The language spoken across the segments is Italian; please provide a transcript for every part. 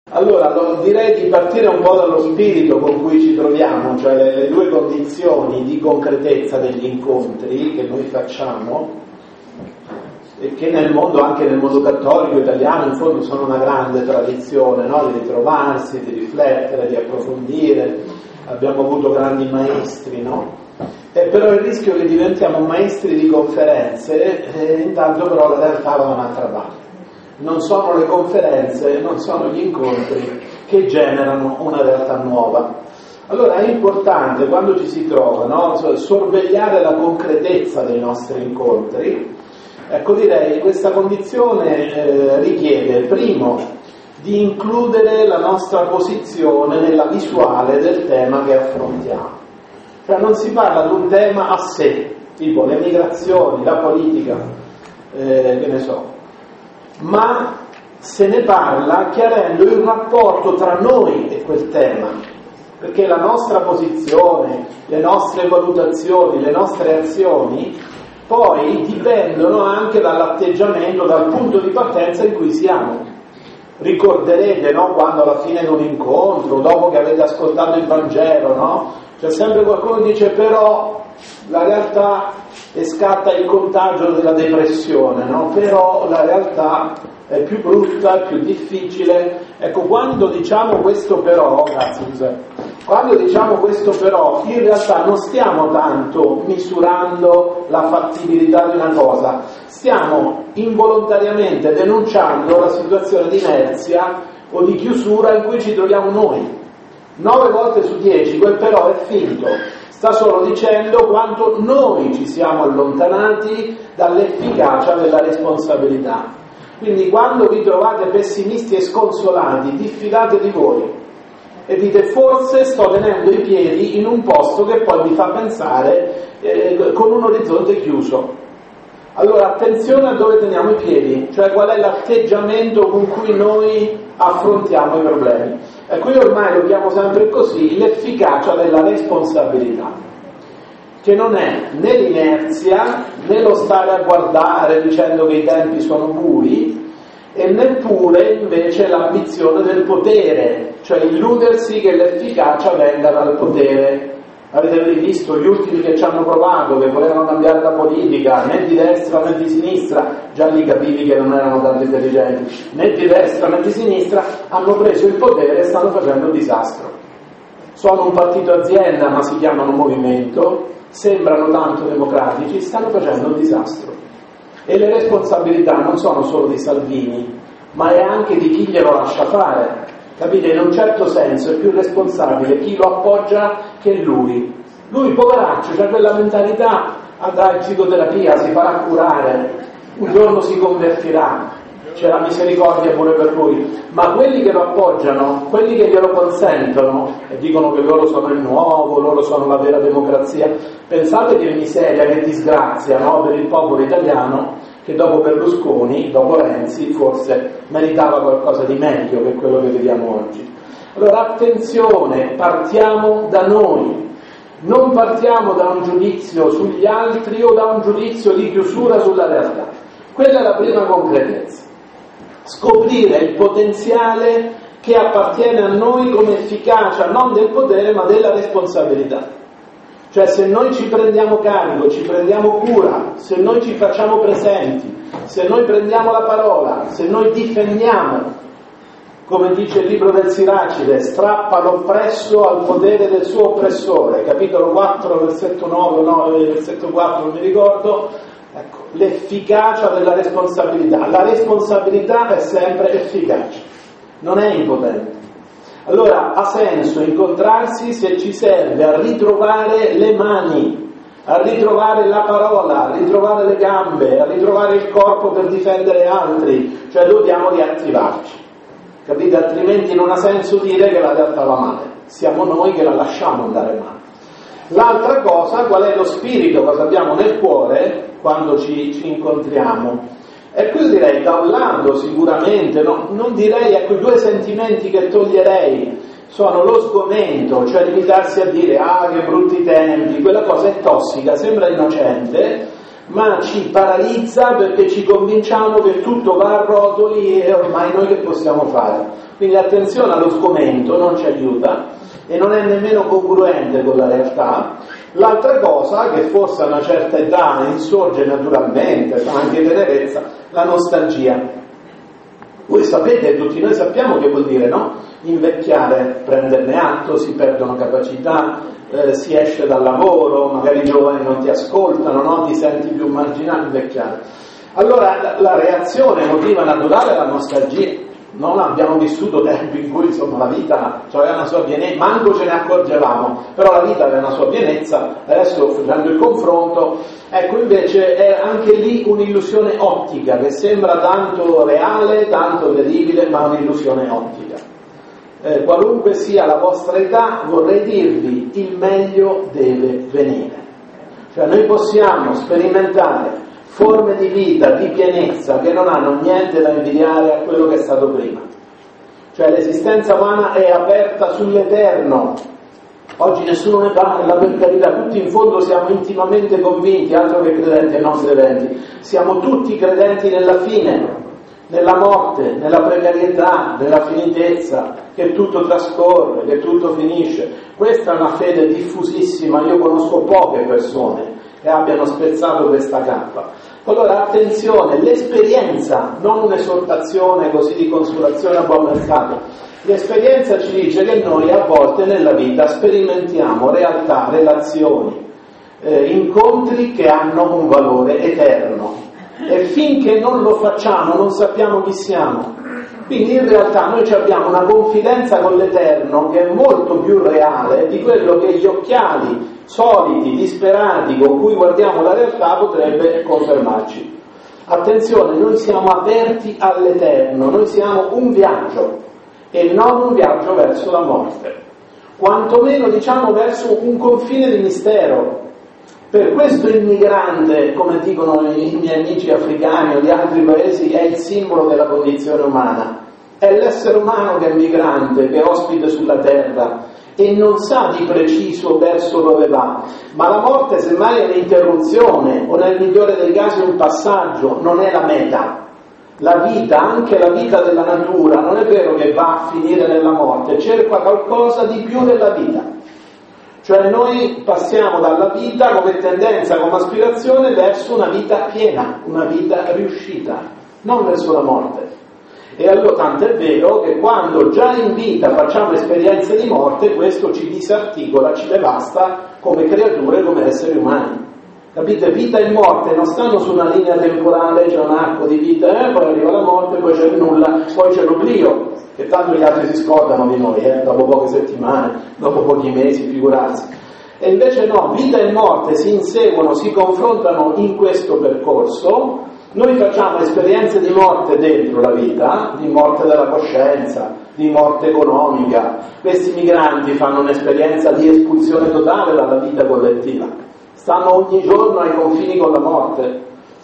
Allora, direi di partire un po' dallo spirito con cui ci troviamo, cioè le due condizioni di concretezza degli incontri che noi facciamo e che nel mondo, anche nel mondo cattolico italiano, in fondo sono una grande tradizione, no? Di ritrovarsi, di riflettere, di approfondire. Abbiamo avuto grandi maestri, no? Però il rischio che diventiamo maestri di conferenze, intanto però la realtà va da un'altra parte. Non sono le conferenze, non sono gli incontri che generano una realtà nuova. Allora è importante, quando ci si trova, no? Sorvegliare la concretezza dei nostri incontri. Ecco, direi questa condizione richiede, primo, di includere la nostra posizione nella visuale del tema che affrontiamo. Cioè non si parla di un tema a sé, tipo le migrazioni, la politica, che ne so, ma se ne parla chiarendo il rapporto tra noi e quel tema, perché la nostra posizione, le nostre valutazioni, le nostre azioni poi dipendono anche dall'atteggiamento, dal punto di partenza in cui siamo. Ricorderete, no, quando alla fine di un incontro, dopo che avete ascoltato il Vangelo, no, c'è sempre qualcuno che dice però la realtà, e scatta il contagio della depressione, no? Però la realtà è più brutta, è più difficile. Ecco, quando diciamo questo però, quando diciamo questo però, in realtà non stiamo tanto misurando la fattibilità di una cosa, stiamo involontariamente denunciando la situazione di inerzia o di chiusura in cui ci troviamo noi. 9 volte su 10 quel però è finto. Sta solo dicendo quanto noi ci siamo allontanati dall'efficacia della responsabilità. Quindi quando vi trovate pessimisti e sconsolati, diffidate di voi e dite forse sto tenendo i piedi in un posto che poi vi fa pensare con un orizzonte chiuso. Allora attenzione a dove teniamo i piedi, cioè qual è l'atteggiamento con cui noi affrontiamo i problemi. Ecco, io ormai lo chiamo sempre così, l'efficacia della responsabilità, che non è né l'inerzia, né lo stare a guardare dicendo che i tempi sono bui, e neppure invece l'ambizione del potere, cioè illudersi che l'efficacia venga dal potere. Avete visto gli ultimi che ci hanno provato, che volevano cambiare la politica, né di destra né di sinistra, già lì capivi che non erano tanto intelligenti, né di destra né di sinistra, hanno preso il potere e stanno facendo un disastro. Sono un partito azienda ma si chiamano movimento, sembrano tanto democratici, stanno facendo un disastro. E le responsabilità non sono solo di Salvini, ma è anche di chi glielo lascia fare. Capite? In un certo senso è più responsabile chi lo appoggia che lui. Lui, poveraccio, c'ha quella mentalità, andrà in psicoterapia, si farà curare, un giorno si convertirà, c'è la misericordia pure per lui. Ma quelli che lo appoggiano, quelli che glielo consentono e dicono che loro sono il nuovo, loro sono la vera democrazia, pensate che miseria, che disgrazia, no? Per il popolo italiano, che dopo Berlusconi, dopo Renzi, forse meritava qualcosa di meglio che quello che vediamo oggi. Allora attenzione, partiamo da noi, non partiamo da un giudizio sugli altri o da un giudizio di chiusura sulla realtà. Quella è la prima concretezza. Scoprire il potenziale che appartiene a noi come efficacia non del potere ma della responsabilità. Cioè se noi ci prendiamo carico, ci prendiamo cura, se noi ci facciamo presenti, se noi prendiamo la parola, se noi difendiamo, come dice il libro del Siracide, strappa l'oppresso al potere del suo oppressore, capitolo 4, versetto 9, versetto 4, non mi ricordo, ecco, l'efficacia della responsabilità. La responsabilità è sempre efficace, non è impotente. Allora ha senso incontrarsi se ci serve a ritrovare le mani, a ritrovare la parola, a ritrovare le gambe, a ritrovare il corpo per difendere altri, cioè dobbiamo riattivarci, capite? Altrimenti non ha senso dire che la realtà va male, siamo noi che la lasciamo andare male. L'altra cosa, qual è lo spirito, cosa abbiamo nel cuore quando ci incontriamo? E qui direi da un lato sicuramente, non direi, ecco, i due sentimenti che toglierei sono lo sgomento, cioè limitarsi a dire che brutti tempi, quella cosa è tossica, sembra innocente, ma ci paralizza perché ci convinciamo che tutto va a rotoli e ormai noi che possiamo fare? Quindi attenzione allo sgomento, non ci aiuta e non è nemmeno congruente con la realtà. L'altra cosa, che forse a una certa età insorge naturalmente, fa anche tenerezza, la nostalgia. Voi sapete, tutti noi sappiamo che vuol dire, no? Invecchiare, prenderne atto, si perdono capacità, si esce dal lavoro, magari i giovani non ti ascoltano, no? Ti senti più marginale, invecchiare. Allora la reazione emotiva naturale è la nostalgia. Non abbiamo vissuto tempi in cui insomma la vita aveva una sua pienezza, manco ce ne accorgevamo, però la vita aveva una sua pienezza. Adesso facendo il confronto, ecco, invece è anche lì un'illusione ottica che sembra tanto reale, tanto credibile, ma un'illusione ottica. Qualunque sia la vostra età, vorrei dirvi, il meglio deve venire. Cioè noi possiamo sperimentare forme di vita, di pienezza, che non hanno niente da invidiare a quello che è stato prima. Cioè l'esistenza umana è aperta sull'eterno. Oggi nessuno ne parla, per carità, tutti in fondo siamo intimamente convinti, altro che credenti e non credenti, siamo tutti credenti nella fine, nella morte, nella precarietà, nella finitezza, che tutto trascorre, che tutto finisce. Questa è una fede diffusissima, io conosco poche persone che abbiano spezzato questa cappa. Allora attenzione, l'esperienza, non un'esortazione così di consolazione a buon mercato, l'esperienza ci dice che noi a volte nella vita sperimentiamo realtà, relazioni, incontri che hanno un valore eterno e finché non lo facciamo non sappiamo chi siamo. Quindi in realtà noi abbiamo una confidenza con l'Eterno che è molto più reale di quello che gli occhiali soliti, disperati con cui guardiamo la realtà potrebbe confermarci. Attenzione, noi siamo aperti all'Eterno, noi siamo un viaggio e non un viaggio verso la morte, quantomeno diciamo verso un confine di mistero. Per questo il migrante, come dicono i miei amici africani o di altri paesi, è il simbolo della condizione umana. È l'essere umano che è migrante, che è ospite sulla terra e non sa di preciso verso dove va. Ma la morte semmai è un'interruzione o nel migliore dei casi un passaggio, non è la meta. La vita, anche la vita della natura, non è vero che va a finire nella morte, cerca qualcosa di più della vita. Cioè noi passiamo dalla vita come tendenza, come aspirazione, verso una vita piena, una vita riuscita, non verso la morte. E allora tanto è vero che quando già in vita facciamo esperienze di morte, questo ci disarticola, ci devasta come creature, come esseri umani. Capite? Vita e morte non stanno su una linea temporale, c'è un arco di vita, poi arriva la morte, poi c'è il nulla, poi c'è l'oblio, che tanto gli altri si scordano di noi, dopo poche settimane, dopo pochi mesi, figurarsi. E invece no, vita e morte si inseguono, si confrontano in questo percorso. Noi facciamo esperienze di morte dentro la vita, di morte della coscienza, di morte economica. Questi migranti fanno un'esperienza di espulsione totale dalla vita collettiva, stanno ogni giorno ai confini con la morte.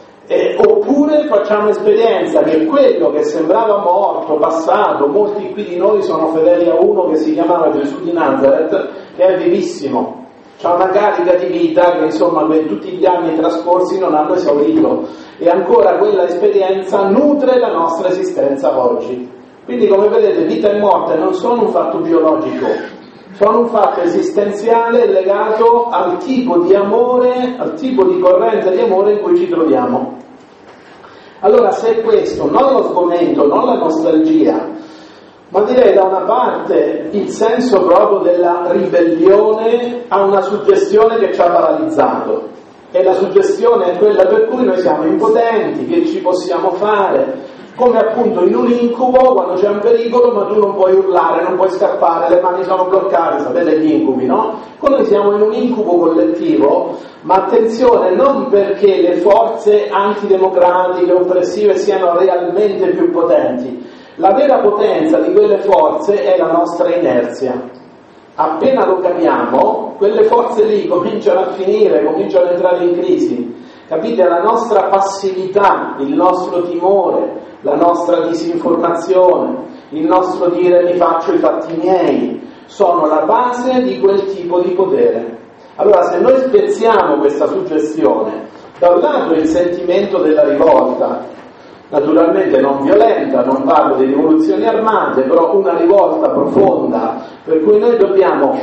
Oppure facciamo esperienza che quello che sembrava morto, passato, molti qui di noi sono fedeli a uno che si chiamava Gesù di Nazareth, che è vivissimo, c'ha una carica di vita che insomma per tutti gli anni trascorsi non hanno esaurito, e ancora quella esperienza nutre la nostra esistenza oggi. Quindi come vedete vita e morte non sono un fatto biologico, sono un fatto esistenziale legato al tipo di amore, al tipo di corrente di amore in cui ci troviamo. Allora se questo, non lo sgomento, non la nostalgia, ma direi da una parte il senso proprio della ribellione a una suggestione che ci ha paralizzato, e la suggestione è quella per cui noi siamo impotenti, che ci possiamo fare, come appunto in un incubo quando c'è un pericolo ma tu non puoi urlare, non puoi scappare, le mani sono bloccate, sapete gli incubi, no? Quando noi siamo in un incubo collettivo, ma attenzione, non perché le forze antidemocratiche, oppressive siano realmente più potenti, la vera potenza di quelle forze è la nostra inerzia. Appena lo capiamo, quelle forze lì cominciano a finire, cominciano ad entrare in crisi. Capite? La nostra passività, il nostro timore, la nostra disinformazione, il nostro dire mi faccio i fatti miei, sono la base di quel tipo di potere. Allora se noi spezziamo questa suggestione, Da un lato il sentimento della rivolta, naturalmente non violenta, non parlo di rivoluzioni armate, però una rivolta profonda, per cui noi dobbiamo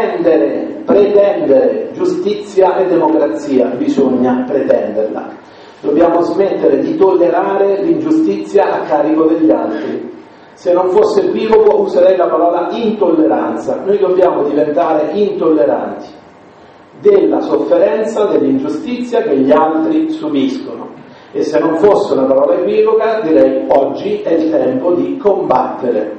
pretendere giustizia e democrazia, bisogna pretenderla. Dobbiamo smettere di tollerare l'ingiustizia a carico degli altri. Se non fosse equivoco userei la parola intolleranza. Noi dobbiamo diventare intolleranti della sofferenza, dell'ingiustizia che gli altri subiscono. E se non fosse una parola equivoca, direi oggi è il tempo di combattere.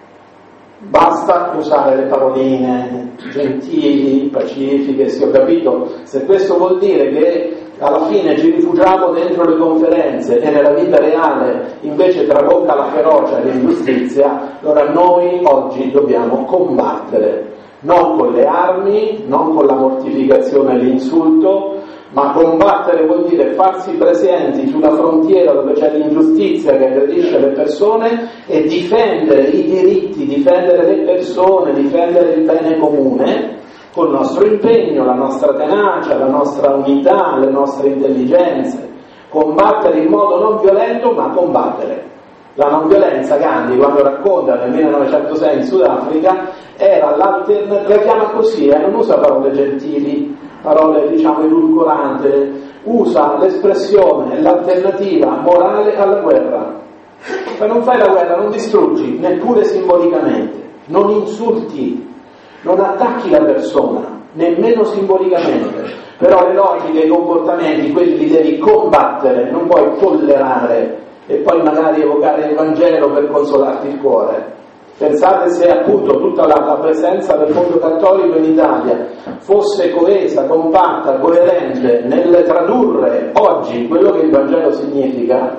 Basta usare le paroline gentili, pacifiche, sì, ho capito. Se questo vuol dire che alla fine ci rifugiamo dentro le conferenze e nella vita reale invece trabocca la ferocia e l'ingiustizia, allora noi oggi dobbiamo combattere, non con le armi, non con la mortificazione e l'insulto, ma combattere vuol dire farsi presenti sulla frontiera dove c'è l'ingiustizia che aggredisce le persone e difendere i diritti, difendere le persone, difendere il bene comune col nostro impegno, la nostra tenacia, la nostra unità, le nostre intelligenze. Combattere in modo non violento, ma combattere. La non violenza, Gandhi, quando racconta nel 1906 in Sudafrica, era l'alternativa, la chiama così, non usa parole gentili, parole diciamo edulcorate, usa l'espressione, l'alternativa morale alla guerra. Ma non fai la guerra, non distruggi, neppure simbolicamente, non insulti, non attacchi la persona, nemmeno simbolicamente, però le logiche e i comportamenti, quelli li devi combattere, non puoi tollerare e poi magari evocare il Vangelo per consolarti il cuore. Pensate se appunto tutta la presenza del mondo cattolico in Italia fosse coesa, compatta, coerente nel tradurre oggi quello che il Vangelo significa,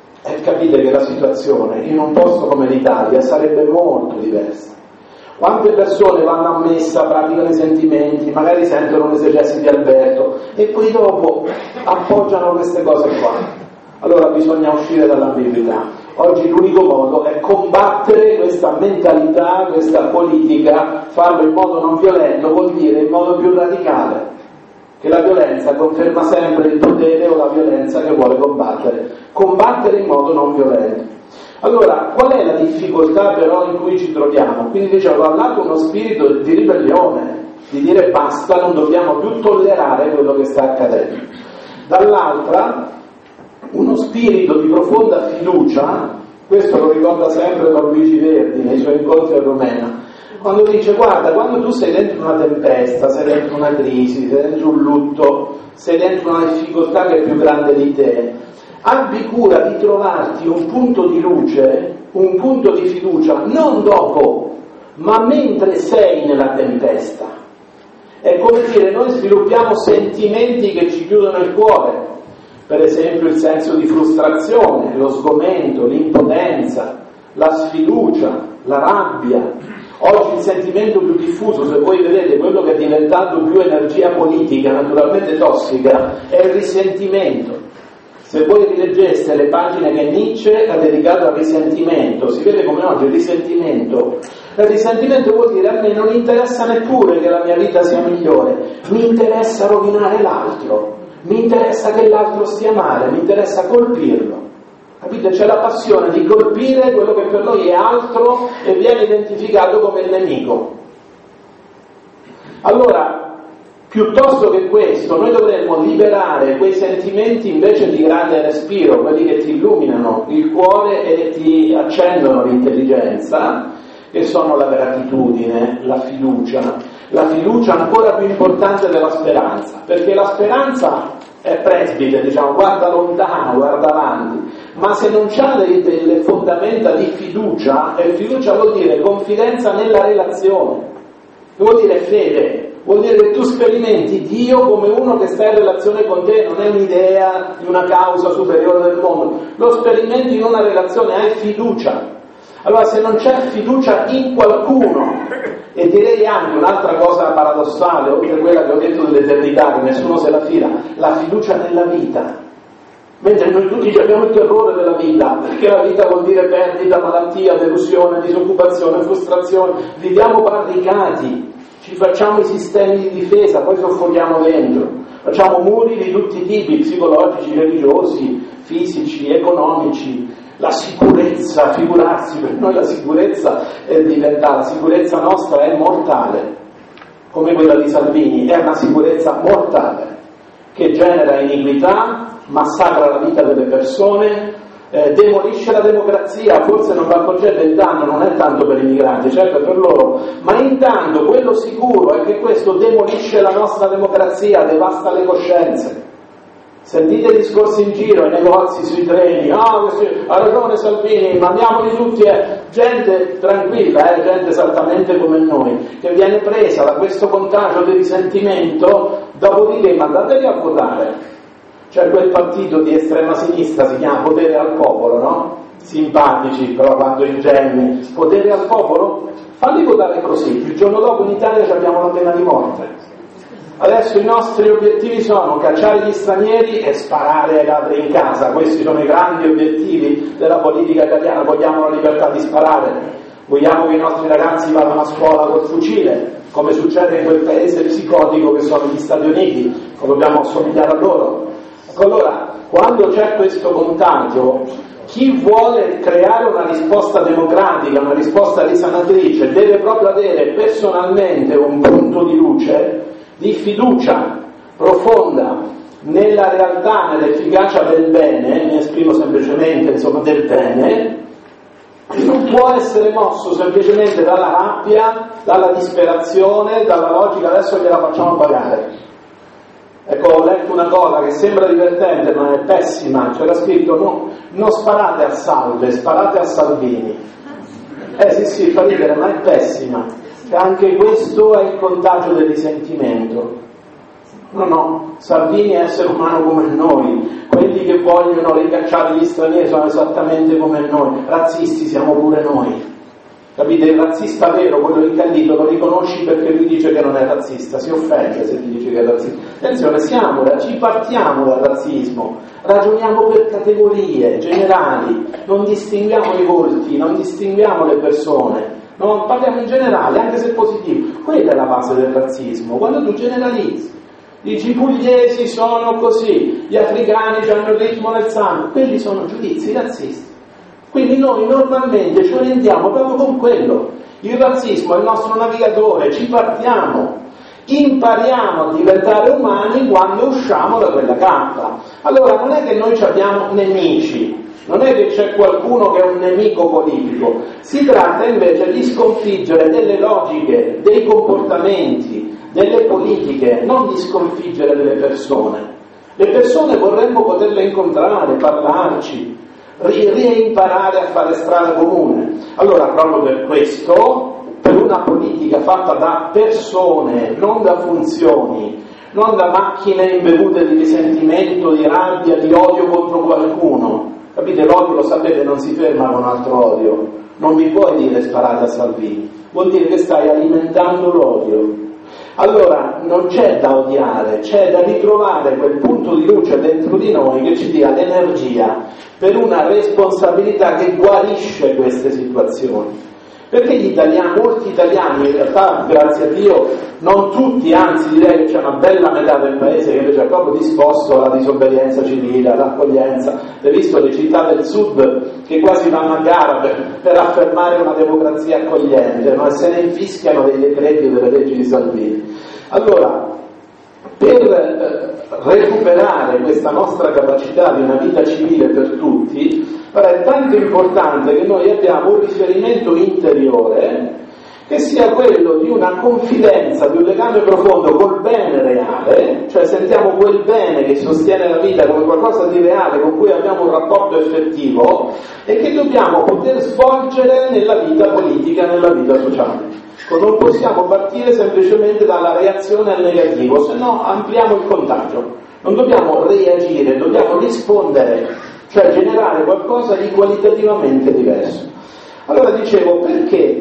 capite che la situazione in un posto come l'Italia sarebbe molto diversa. Quante persone vanno a messa, praticano i sentimenti, magari sentono l'esegesi di Alberto e poi dopo appoggiano queste cose qua. Allora bisogna uscire dall'ambiguità. Oggi l'unico modo è combattere questa mentalità, questa politica, farlo in modo non violento vuol dire in modo più radicale, che la violenza conferma sempre il potere o la violenza che vuole combattere. Combattere in modo non violento. Allora, qual è la difficoltà però in cui ci troviamo? Quindi dicevo, da un lato uno spirito di ribellione, di dire basta, non dobbiamo più tollerare quello che sta accadendo. Dall'altra, uno spirito di profonda fiducia, questo lo ricorda sempre Don Luigi Verdi nei suoi incontri a Romena, quando dice guarda, quando tu sei dentro una tempesta, sei dentro una crisi, sei dentro un lutto, sei dentro una difficoltà che è più grande di te, abbi cura di trovarti un punto di luce, un punto di fiducia, non dopo, ma mentre sei nella tempesta. È come dire, noi sviluppiamo sentimenti che ci chiudono il cuore, per esempio il senso di frustrazione, lo sgomento, l'impotenza, la sfiducia, la rabbia. Oggi il sentimento più diffuso, se voi vedete quello che è diventato più energia politica, naturalmente tossica, è il risentimento. Se voi rileggeste le pagine che Nietzsche ha dedicato al risentimento, si vede come oggi il risentimento vuol dire a me non interessa neppure che la mia vita sia migliore, mi interessa rovinare l'altro, mi interessa che l'altro stia male, mi interessa colpirlo. Capite? C'è la passione di colpire quello che per noi è altro e viene identificato come il nemico. Allora, piuttosto che questo, noi dovremmo liberare quei sentimenti invece di grande respiro, quelli che ti illuminano il cuore e ti accendono l'intelligenza, che sono la gratitudine, la fiducia ancora più importante della speranza, perché la speranza è presbite, diciamo, guarda lontano, guarda avanti, ma se non c'ha delle fondamenta di fiducia, e fiducia vuol dire confidenza nella relazione, vuol dire fede. Vuol dire che tu sperimenti Dio come uno che sta in relazione con te, non è un'idea di una causa superiore del mondo, lo sperimenti in una relazione, hai fiducia. Allora se non c'è fiducia in qualcuno, e direi anche un'altra cosa paradossale, oltre a quella che ho detto dell'eternità, che nessuno se la fila, la fiducia nella vita. Mentre noi tutti abbiamo il terrore della vita, perché la vita vuol dire perdita, malattia, delusione, disoccupazione, frustrazione, viviamo barricati. Ci facciamo i sistemi di difesa, poi soffochiamo dentro. Facciamo muri di tutti i tipi, psicologici, religiosi, fisici, economici, la sicurezza, figurarsi, per noi la sicurezza la sicurezza nostra è mortale, come quella di Salvini, è una sicurezza mortale, che genera iniquità, massacra la vita delle persone, demolisce la democrazia. Forse non vi accorgete, il danno non è tanto per i migranti, certo per loro, ma intanto quello sicuro è che questo demolisce la nostra democrazia, devasta le coscienze. Sentite discorsi in giro, ai negozi, sui treni, ha ragione Salvini, mandiamoli tutti, gente tranquilla, gente esattamente come noi, che viene presa da questo contagio di risentimento, dopodiché mandateli a votare. C'è quel partito di estrema sinistra, si chiama Potere al Popolo, no? Simpatici, però quando ingenui. Potere al Popolo? Falli votare così. Il giorno dopo in Italia abbiamo la pena di morte. Adesso i nostri obiettivi sono cacciare gli stranieri e sparare ai ladri in casa. Questi sono i grandi obiettivi della politica italiana. Vogliamo la libertà di sparare, vogliamo che i nostri ragazzi vadano a scuola col fucile, come succede in quel paese psicotico che sono gli Stati Uniti, come dobbiamo assomigliare a loro. Allora, quando c'è questo contagio, chi vuole creare una risposta democratica, una risposta risanatrice, deve proprio avere personalmente un punto di luce, di fiducia profonda nella realtà, nell'efficacia del bene, mi esprimo semplicemente del bene, non può essere mosso semplicemente dalla rabbia, dalla disperazione, dalla logica adesso gliela facciamo pagare. Ecco, ho letto una cosa che sembra divertente ma è pessima, c'era scritto non sparate a Salve, sparate a Salvini. Sì, fa ridere, ma è pessima. Anche questo è il contagio del risentimento. No, Salvini è essere umano come noi, quelli che vogliono ricacciare gli stranieri sono esattamente come noi, razzisti siamo pure noi. Capite? Il razzista vero, quello incallito, lo riconosci perché lui dice che non è razzista, si offende se ti dice che è razzista. Attenzione, ci partiamo dal razzismo, ragioniamo per categorie generali, non distinguiamo i volti, non distinguiamo le persone, no? Parliamo in generale, anche se positivo. Quella è la base del razzismo, quando tu generalizzi. Dici i pugliesi sono così, gli africani hanno il ritmo nel sangue, quelli sono giudizi razzisti. Quindi noi normalmente ci orientiamo proprio con quello. Il razzismo è il nostro navigatore, ci partiamo, impariamo a diventare umani quando usciamo da quella cappa. Allora non è che noi abbiamo nemici, non è che c'è qualcuno che è un nemico politico, si tratta invece di sconfiggere delle logiche, dei comportamenti, delle politiche, non di sconfiggere delle persone. Le persone vorremmo poterle incontrare, parlarci, reimparare a fare strada comune. Allora proprio per questo, per una politica fatta da persone, non da funzioni, non da macchine imbevute di risentimento, di rabbia, di odio contro qualcuno. Capite? L'odio, lo sapete, non si ferma con altro odio. Non mi puoi dire sparate a Salvini, vuol dire che stai alimentando l'odio. Allora non c'è da odiare, c'è da ritrovare quel punto di luce dentro di noi che ci dia l'energia per una responsabilità che guarisce queste situazioni. Perché gli italiani, molti italiani, in realtà grazie a Dio, non tutti, anzi direi che c'è una bella metà del paese che invece è proprio disposto alla disobbedienza civile, all'accoglienza. Hai visto le città del sud che quasi vanno a gara per affermare una democrazia accogliente, ma se ne infischiano dei decreti e delle leggi di Salvini. Allora, per recuperare questa nostra capacità di una vita civile per tutti, è tanto importante che noi abbiamo un riferimento interiore che sia quello di una confidenza, di un legame profondo col bene reale, cioè sentiamo quel bene che sostiene la vita come qualcosa di reale con cui abbiamo un rapporto effettivo e che dobbiamo poter svolgere nella vita politica, nella vita sociale. Non possiamo partire semplicemente dalla reazione al negativo, se no ampliamo il contagio. Non dobbiamo reagire, dobbiamo rispondere, cioè generare qualcosa di qualitativamente diverso. Allora dicevo, perché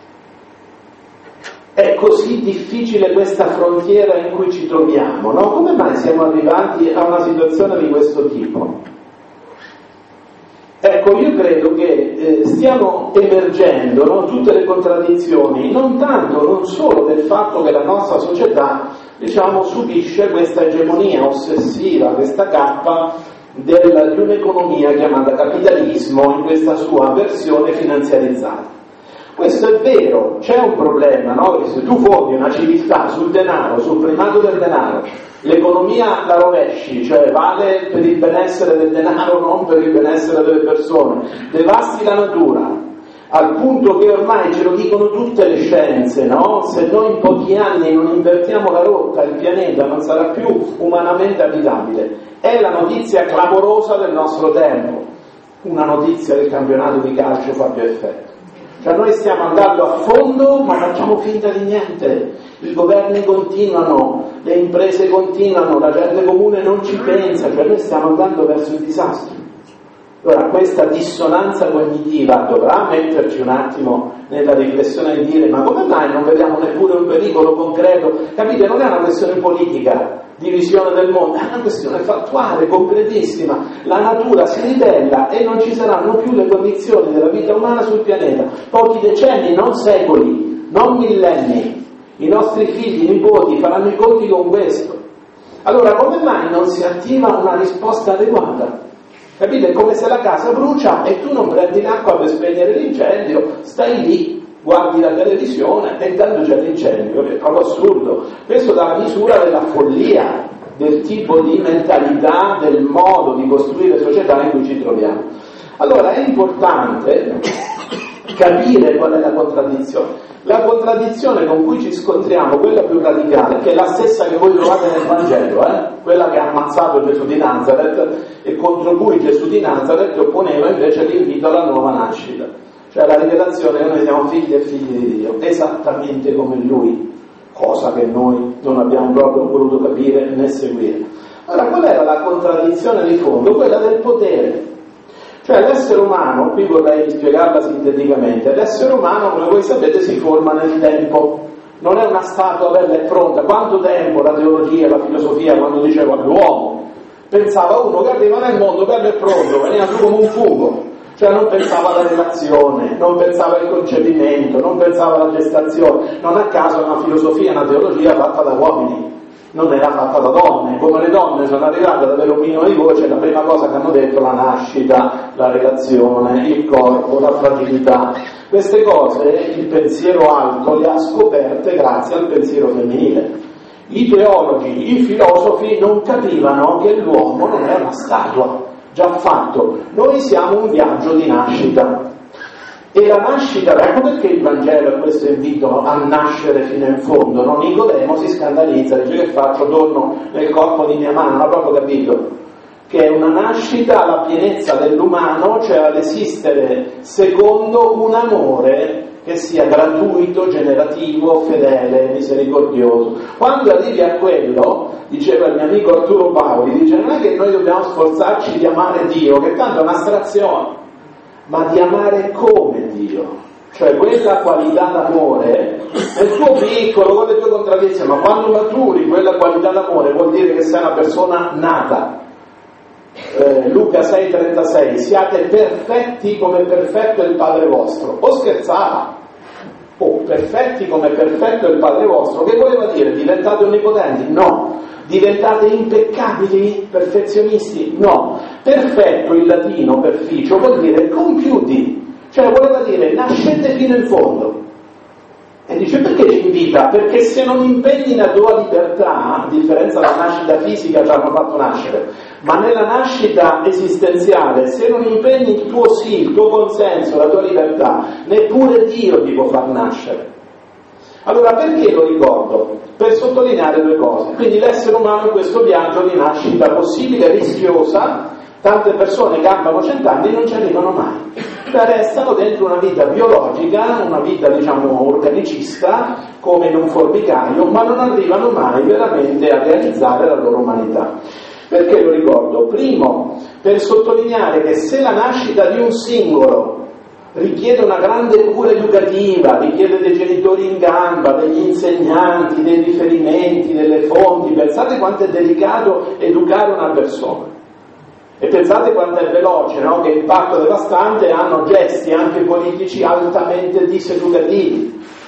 è così difficile questa frontiera in cui ci troviamo, no? Come mai siamo arrivati a una situazione di questo tipo? Ecco, io credo che stiano emergendo, no, tutte le contraddizioni, non solo del fatto che la nostra società subisce questa egemonia ossessiva, questa cappa di un'economia chiamata capitalismo in questa sua versione finanziarizzata. Questo è vero, c'è un problema, no? Che se tu fondi una civiltà sul denaro, sul primato del denaro, l'economia la rovesci, cioè vale per il benessere del denaro, non per il benessere delle persone, devasti la natura, al punto che ormai ce lo dicono tutte le scienze, no? Se noi in pochi anni non invertiamo la rotta, il pianeta non sarà più umanamente abitabile. È la notizia clamorosa del nostro tempo. Una notizia del campionato di calcio fa più effetto. Cioè noi stiamo andando a fondo, ma facciamo finta di niente. I governi continuano, le imprese continuano, la gente comune non ci pensa, cioè noi stiamo andando verso il disastro. Allora questa dissonanza cognitiva dovrà metterci un attimo nella riflessione di dire: ma come mai non vediamo neppure un pericolo concreto? Capite? Non è una questione politica, di visione del mondo, è una questione fattuale, concretissima. La natura si ribella e non ci saranno più le condizioni della vita umana sul pianeta. Pochi decenni, non secoli, non millenni. I nostri figli, i nipoti faranno i conti con questo. Allora come mai non si attiva una risposta adeguata? Capite? È come se la casa brucia e tu non prendi l'acqua per spegnere l'incendio, stai lì, guardi la televisione e intanto c'è l'incendio. È proprio assurdo. Questo dà la misura della follia, del tipo di mentalità, del modo di costruire società in cui ci troviamo. Allora è importante capire qual è la contraddizione. La contraddizione con cui ci scontriamo, quella più radicale, che è la stessa che voi trovate nel Vangelo, quella che ha ammazzato Gesù di Nazaret e contro cui Gesù di Nazaret opponeva invece l'invito alla nuova nascita, cioè la rivelazione che noi siamo figli e figli di Dio, esattamente come Lui, cosa che noi non abbiamo proprio voluto capire né seguire. Allora, qual era la contraddizione di fondo? Quella del potere. Cioè l'essere umano, qui vorrei spiegarla sinteticamente, l'essere umano, come voi sapete, si forma nel tempo, non è una statua bella e pronta. Quanto tempo la teologia, la filosofia, quando diceva l'uomo, pensava uno che arriva nel mondo bello e pronto, veniva giù come un fungo, cioè non pensava alla relazione, non pensava al concepimento, non pensava alla gestazione. Non a caso è una filosofia, una teologia fatta da uomini, non era fatta da donne. Come le donne sono arrivate ad avere un minimo di voce, la prima cosa che hanno detto: la nascita, la relazione, il corpo, la fragilità. Queste cose il pensiero alto le ha scoperte grazie al pensiero femminile. I teologi, i filosofi non capivano che l'uomo non è una statua già fatto, noi siamo un viaggio di nascita. E la nascita, ecco perché il Vangelo è questo invito a nascere fino in fondo. Non Nicodemo si scandalizza, dice: che faccio? Torno nel corpo di mia mamma. Non ha proprio capito che è una nascita alla pienezza dell'umano, cioè all'esistere secondo un amore che sia gratuito, generativo, fedele, misericordioso. Quando arrivi a quello, diceva il mio amico Arturo Paoli, dice: non è che noi dobbiamo sforzarci di amare Dio, che tanto è un'astrazione, ma di amare come Dio, cioè quella qualità d'amore nel tuo piccolo, con le tue contraddizioni, ma quando maturi quella qualità d'amore vuol dire che sei una persona nata. Luca 6,36: siate perfetti come perfetto è il Padre vostro. O scherzava? Perfetti come perfetto è il Padre vostro, che voleva dire? Diventate onnipotenti? No. Diventate impeccabili, perfezionisti? No. Perfetto in latino, perficio, vuol dire compiuti, cioè voleva dire nascete fino in fondo. E dice: perché ci invita? Perché se non impegni la tua libertà, a differenza dalla nascita fisica ci hanno fatto nascere, ma nella nascita esistenziale, se non impegni il tuo sì, il tuo consenso, la tua libertà, neppure Dio ti può far nascere. Allora perché lo ricordo? Per sottolineare due cose. Quindi l'essere umano in questo viaggio di nascita possibile, rischiosa. Tante persone campano 100 anni e non ci arrivano mai, restano dentro una vita biologica, una vita organicista, come in un formicaio, ma non arrivano mai veramente a realizzare la loro umanità. Perché lo ricordo? Primo, per sottolineare che se la nascita di un singolo richiede una grande cura educativa, richiede dei genitori in gamba, degli insegnanti, dei riferimenti, delle fonti, pensate quanto è delicato educare una persona. E pensate quanto è veloce, no? Che impatto devastante hanno gesti anche politici altamente diseducativi.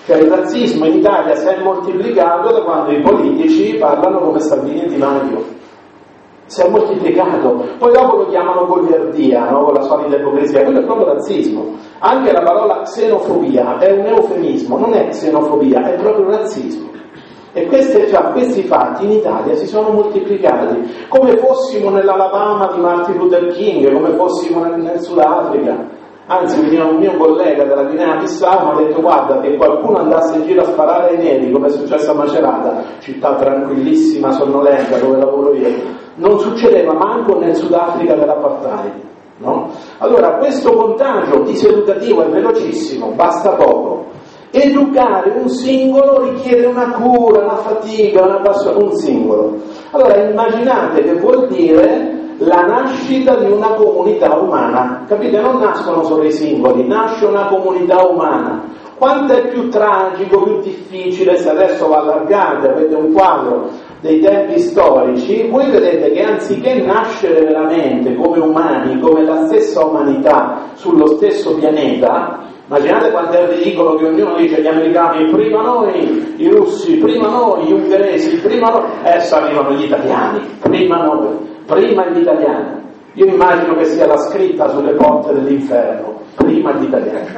Cioè il razzismo in Italia si è moltiplicato da quando i politici parlano come Salvini e Di Maio. Si è moltiplicato. Poi dopo lo chiamano goliardia, no? Con la solita ipocrisia. Quello è proprio razzismo. Anche la parola xenofobia è un eufemismo, non è xenofobia, è proprio razzismo. E questi fatti in Italia si sono moltiplicati, come fossimo nell'Alabama di Martin Luther King, come fossimo nel Sudafrica. Anzi, un mio collega della Guinea-Bissau mi ha detto: guarda, che qualcuno andasse in giro a sparare ai neri, come è successo a Macerata, città tranquillissima, sonnolenta, dove lavoro io, non succedeva manco nel Sudafrica dell'apartheid, no? Allora, questo contagio diseducativo è velocissimo, basta poco. Educare un singolo richiede una cura, una fatica, una passione, un singolo. Allora immaginate che vuol dire la nascita di una comunità umana, capite? Non nascono solo i singoli, nasce una comunità umana. Quanto è più tragico, più difficile, se adesso va allargate, avete un quadro dei tempi storici, voi vedete che anziché nascere veramente come umani, come la stessa umanità sullo stesso pianeta, immaginate quanto è ridicolo che ognuno dice: gli americani prima noi, i russi prima noi, gli ungheresi prima noi, adesso arrivano gli italiani, prima noi, prima gli italiani. Io immagino che sia la scritta sulle porte dell'inferno: prima gli italiani.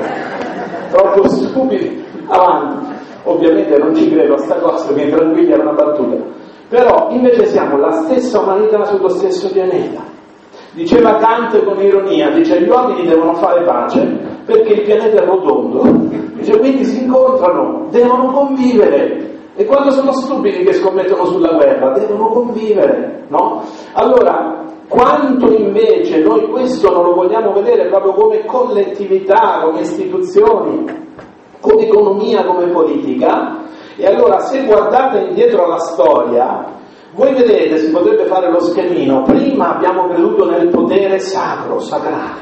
Troppo stupidi, avanti. Ovviamente non ci credo a sta cosa, mi tranquilli, era una battuta. Però invece siamo la stessa umanità sullo stesso pianeta. Diceva Kant con ironia, dice: gli uomini devono fare pace perché il pianeta è rotondo, dice, quindi si incontrano, devono convivere. E quando sono stupidi che scommettono sulla guerra, devono convivere, no? Allora, quanto invece noi questo non lo vogliamo vedere proprio come collettività, come istituzioni, come economia, come politica. E allora, se guardate indietro alla storia, voi vedete, si potrebbe fare lo schemino: prima abbiamo creduto nel potere sacro, sacrale.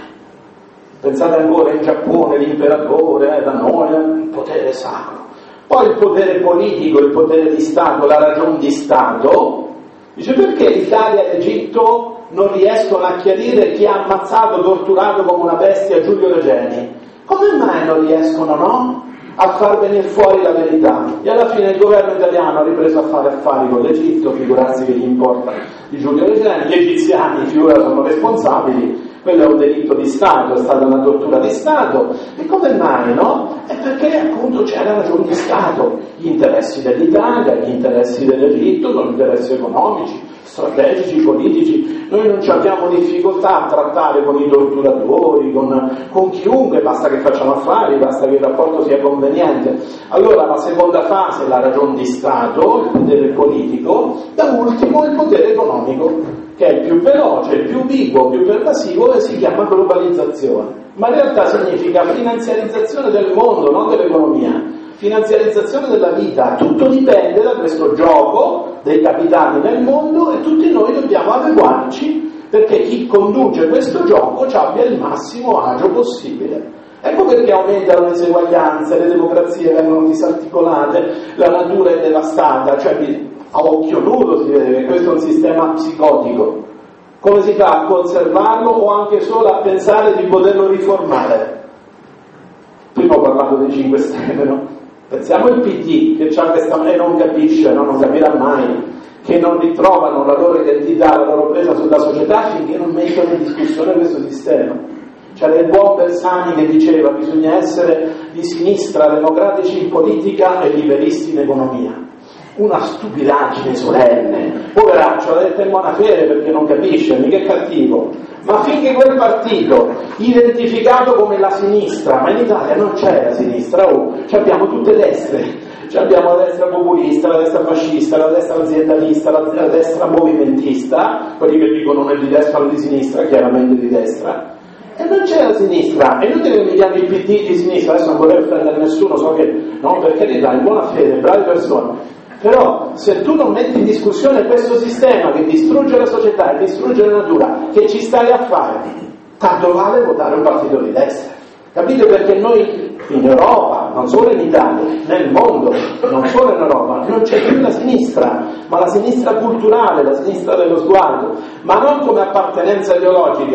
Pensate ancora in Giappone, l'imperatore, da noi, il potere sacro. Poi il potere politico, il potere di Stato, la ragion di Stato. Dice: perché l'Italia e l'Egitto non riescono a chiarire chi ha ammazzato, torturato come una bestia Giulio Regeni? Come mai non riescono, no? A far venire fuori la verità? E alla fine il governo italiano ha ripreso a fare affari con l'Egitto, figurarsi che gli importa di Giulio Regeni, gli egiziani figura sono responsabili, quello è un delitto di Stato, è stata una tortura di Stato. E come mai, no? È perché appunto c'è la ragione di Stato, gli interessi dell'Italia, gli interessi dell'Egitto, sono interessi economici, strategici, politici. Noi non abbiamo difficoltà a trattare con i torturatori, con chiunque, basta che facciano affari, basta che il rapporto sia conveniente. Allora la seconda fase è la ragione di Stato, il potere politico, da ultimo il potere economico, che è il più veloce, il più vivo, il più pervasivo, e si chiama globalizzazione. Ma in realtà significa finanziarizzazione del mondo, non dell'economia, finanziarizzazione della vita. Tutto dipende da questo gioco dei capitali nel mondo e tutti noi dobbiamo adeguarci perché chi conduce questo gioco ci abbia il massimo agio possibile. Ecco perché aumentano le diseguaglianze, le democrazie vengono disarticolate, la natura è devastata, cioè a occhio nudo si vede che questo è un sistema psicotico. Come si fa a conservarlo o anche solo a pensare di poterlo riformare? Prima ho parlato dei 5 Stelle, no? Pensiamo al PD, che c'ha questa e non capisce, no? Non capirà mai, che non ritrovano la loro identità, la loro presa sulla società finché non mettono in discussione questo sistema. C'era il buon Bersani che diceva: bisogna essere di sinistra, democratici in politica e liberisti in economia. Una stupidaggine solenne, poveraccio, l'ha detto in buona fede perché non capisce, mica è cattivo, ma finché quel partito identificato come la sinistra, ma in Italia non c'è la sinistra, abbiamo tutte destre, abbiamo la destra populista, la destra fascista, la destra aziendalista, la destra movimentista, quelli che dicono non è di destra o di sinistra, chiaramente di destra. E non c'è la sinistra, e inutile che mi chiami il PD di sinistra, adesso non vorrei offendere nessuno, so che, no, per carità, in buona fede, brave persone. Però se tu non metti in discussione questo sistema che distrugge la società e distrugge la natura, che ci stai a fare? Tanto vale votare un partito di destra. Capite? Perché noi in Europa, non solo in Italia, nel mondo, non solo in Europa, non c'è più la sinistra, ma la sinistra culturale, la sinistra dello sguardo, ma non come appartenenza ideologica,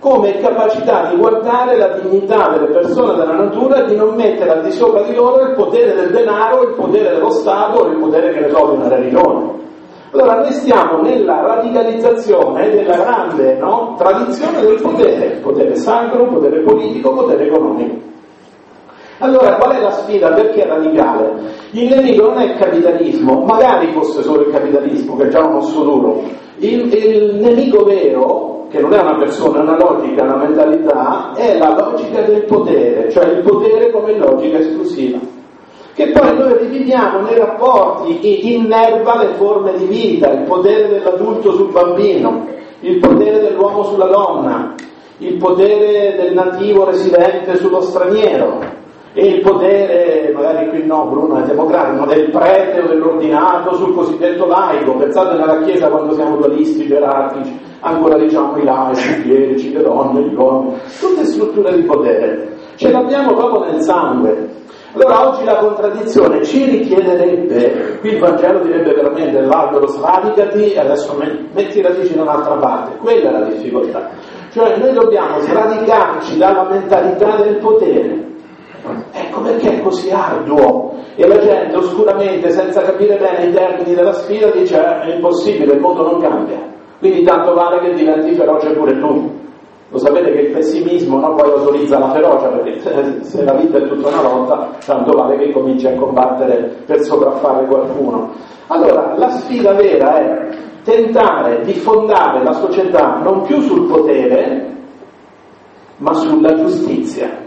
come capacità di guardare la dignità delle persone, della natura, e di non mettere al di sopra di loro il potere del denaro, il potere dello Stato o il potere, che ne so, di una religione. Allora noi stiamo nella radicalizzazione della grande tradizione del potere sacro, potere politico, potere economico. Allora qual è la sfida? Perché è radicale? Il nemico non è il capitalismo, magari fosse solo il capitalismo, che è già un osso duro. Il nemico vero, che non è una persona, è una logica, una mentalità, è la logica del potere, cioè il potere come logica esclusiva, che poi noi riviviamo nei rapporti e innerva le forme di vita, il potere dell'adulto sul bambino, il potere dell'uomo sulla donna, il potere del nativo residente sullo straniero, e il potere, magari qui no, Bruno è democratico, del prete o dell'ordinato sul cosiddetto laico. Pensate nella Chiesa quando siamo dualisti, gerarchici, ancora diciamo i laici, i chierici, le donne, gli uomini, tutte strutture di potere, ce l'abbiamo proprio nel sangue. Allora oggi la contraddizione ci richiederebbe, qui il Vangelo direbbe veramente l'albero sradicati e adesso metti radici da un'altra parte, quella è la difficoltà, cioè noi dobbiamo sradicarci dalla mentalità del potere. Ecco perché è così arduo e la gente oscuramente, senza capire bene i termini della sfida, dice è impossibile, il mondo non cambia, quindi tanto vale che diventi feroce pure tu. Lo sapete che il pessimismo poi autorizza la ferocia, perché se la vita è tutta una lotta, tanto vale che cominci a combattere per sopraffare qualcuno. Allora la sfida vera è tentare di fondare la società non più sul potere ma sulla giustizia,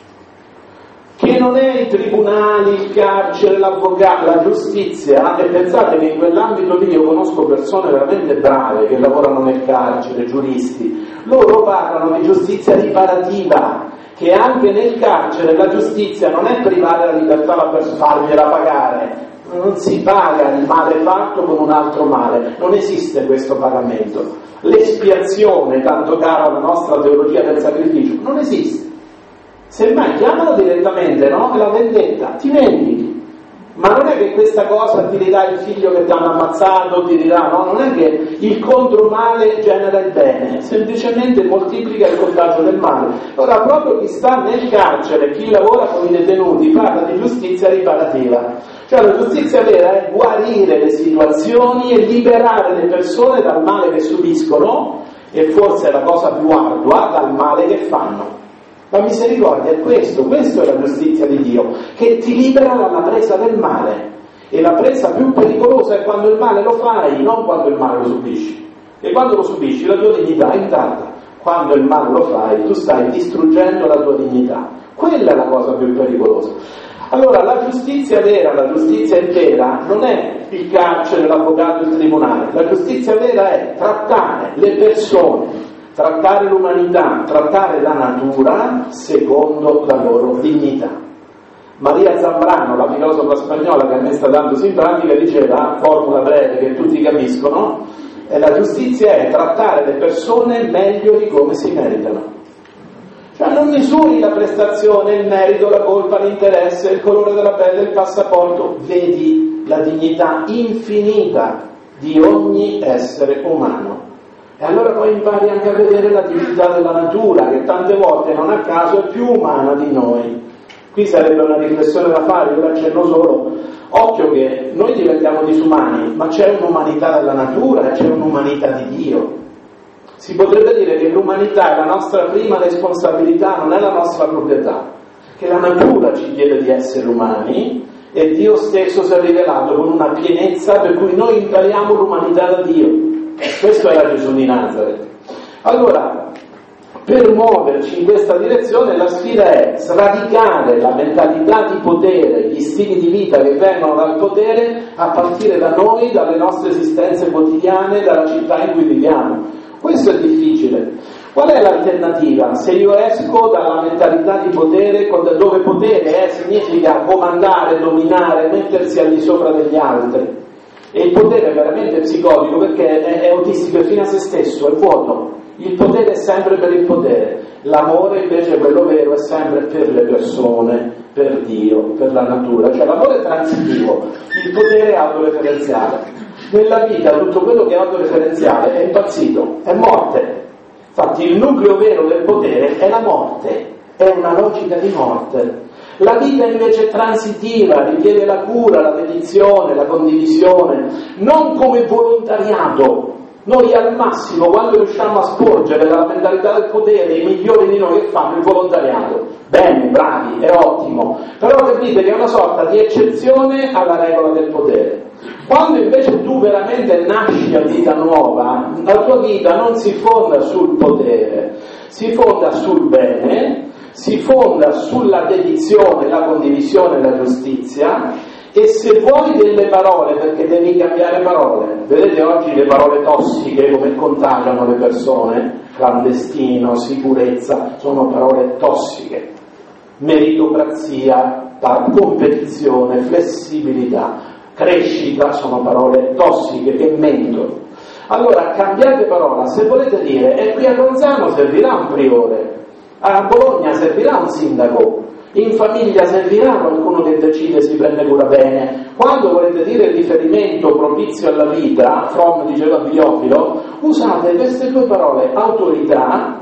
che non è i tribunali, il carcere, l'avvocato, la giustizia. E pensate che in quell'ambito lì io conosco persone veramente brave che lavorano nel carcere, giuristi, loro parlano di giustizia riparativa, che anche nel carcere la giustizia non è privare la libertà per fargliela pagare, non si paga il male fatto con un altro male, non esiste questo pagamento. L'espiazione, tanto cara alla nostra teologia del sacrificio, non esiste. Semmai chiamano direttamente, la vendetta, ti vendichi. Ma non è che questa cosa ti ridà il figlio che ti hanno ammazzato, ti ridà, non è che il contromale genera il bene, semplicemente moltiplica il contagio del male. Ora proprio chi sta nel carcere, chi lavora con i detenuti, parla di giustizia riparativa. Cioè la giustizia vera è guarire le situazioni e liberare le persone dal male che subiscono, e forse è la cosa più ardua, dal male che fanno. La misericordia è questa è la giustizia di Dio, che ti libera dalla presa del male. E la presa più pericolosa è quando il male lo fai, non quando il male lo subisci. E quando lo subisci la tua dignità è intatta. Quando il male lo fai, tu stai distruggendo la tua dignità. Quella è la cosa più pericolosa. Allora la giustizia vera, la giustizia intera, non è il carcere, l'avvocato, il tribunale. La giustizia vera è trattare le persone, trattare l'umanità, trattare la natura secondo la loro dignità. Maria Zambrano, la filosofa spagnola che a me sta dando simpatica, diceva, formula breve che tutti capiscono, la giustizia è trattare le persone meglio di come si meritano. Cioè non misuri la prestazione, il merito, la colpa, l'interesse, il colore della pelle, il passaporto, vedi la dignità infinita di ogni essere umano. E allora poi impari anche a vedere la dignità della natura, che tante volte non a caso è più umana di noi. Qui sarebbe una riflessione da fare, io l'accenno solo. Occhio che noi diventiamo disumani, ma c'è un'umanità della natura e c'è un'umanità di Dio. Si potrebbe dire che l'umanità è la nostra prima responsabilità, non è la nostra proprietà, che la natura ci chiede di essere umani e Dio stesso si è rivelato con una pienezza per cui noi impariamo l'umanità da Dio. Questo era Gesù di Nazareth. Allora, per muoverci in questa direzione la sfida è sradicare la mentalità di potere, gli stili di vita che vengono dal potere a partire da noi, dalle nostre esistenze quotidiane, dalla città in cui viviamo. Questo è difficile. Qual è l'alternativa? Se io esco dalla mentalità di potere, dove potere significa comandare, dominare, mettersi al di sopra degli altri. E il potere è veramente psicotico perché è autistico, è fine a se stesso, è vuoto. Il potere è sempre per il potere, l'amore invece, quello vero, è sempre per le persone, per Dio, per la natura. Cioè l'amore è transitivo, il potere è autoreferenziale. Nella vita tutto quello che è autoreferenziale è impazzito, è morte. Infatti il nucleo vero del potere è la morte, è una logica di morte. La vita invece è transitiva, richiede la cura, la dedizione, la condivisione, non come volontariato. Noi al massimo, quando riusciamo a sporgere dalla mentalità del potere, i migliori di noi che fanno il volontariato. Bene, bravi, è ottimo. Però capite che è una sorta di eccezione alla regola del potere. Quando invece tu veramente nasci a vita nuova, la tua vita non si fonda sul potere, si fonda sul bene, si fonda sulla dedizione, la condivisione e la giustizia. E se vuoi delle parole, perché devi cambiare parole, vedete oggi le parole tossiche come contagiano le persone, clandestino, sicurezza, sono parole tossiche, meritocrazia, competizione, flessibilità, crescita, sono parole tossiche che mentono. Allora cambiate parola, se volete dire, qui a Ronzano servirà un priore, a Bologna servirà un sindaco, in famiglia servirà qualcuno che decide, si prende cura bene. Quando volete dire riferimento propizio alla vita, Fromm diceva a Biofilo, usate queste due parole, autorità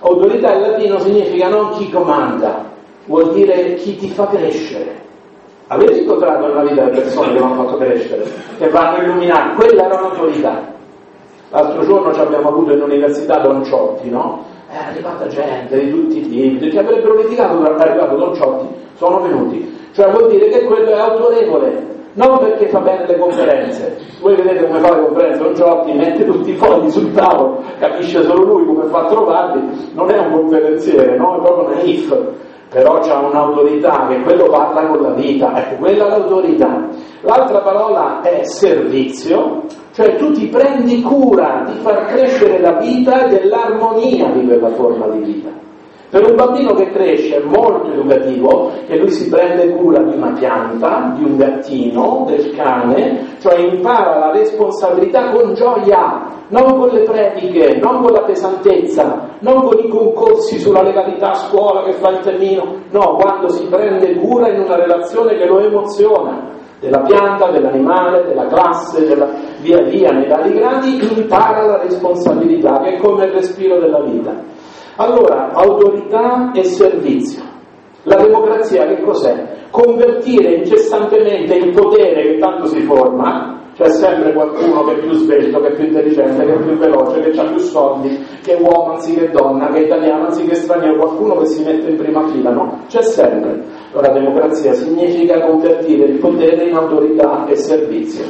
in latino significa non chi comanda, vuol dire chi ti fa crescere. Avete incontrato nella vita le persone che mi hanno fatto crescere, che vanno a illuminare? Quella era un'autorità. L'altro giorno ci abbiamo avuto in università Don Ciotti, no? È arrivata gente di tutti i tipi, che avrebbero litigato durante arrivato Don Ciotti, sono venuti. Cioè vuol dire che quello è autorevole, non perché fa bene le conferenze. Voi vedete come fa le conferenze, Don Ciotti mette tutti i fogli sul tavolo, capisce solo lui come fa a trovarli, non è un conferenziere, no? È proprio naif. Però c'ha un'autorità che quello parla con la vita, ecco, quella è l'autorità. L'altra parola è servizio, cioè tu ti prendi cura di far crescere la vita e dell'armonia di quella forma di vita. Per un bambino che cresce è molto educativo che lui si prende cura di una pianta, di un gattino, del cane, cioè impara la responsabilità con gioia, non con le prediche, non con la pesantezza, non con i concorsi sulla legalità a scuola che fa il tennino, no, quando si prende cura in una relazione che lo emoziona, della pianta, dell'animale, della classe, via via nei vari gradi, impara la responsabilità che è come il respiro della vita. Allora, autorità e servizio. La democrazia che cos'è? Convertire incessantemente il potere che tanto si forma, c'è sempre qualcuno che è più svelto, che è più intelligente, che è più veloce, che ha più soldi, che è uomo anziché donna, che è italiano anziché straniero, qualcuno che si mette in prima fila, no? C'è sempre. Allora democrazia significa convertire il potere in autorità e servizio.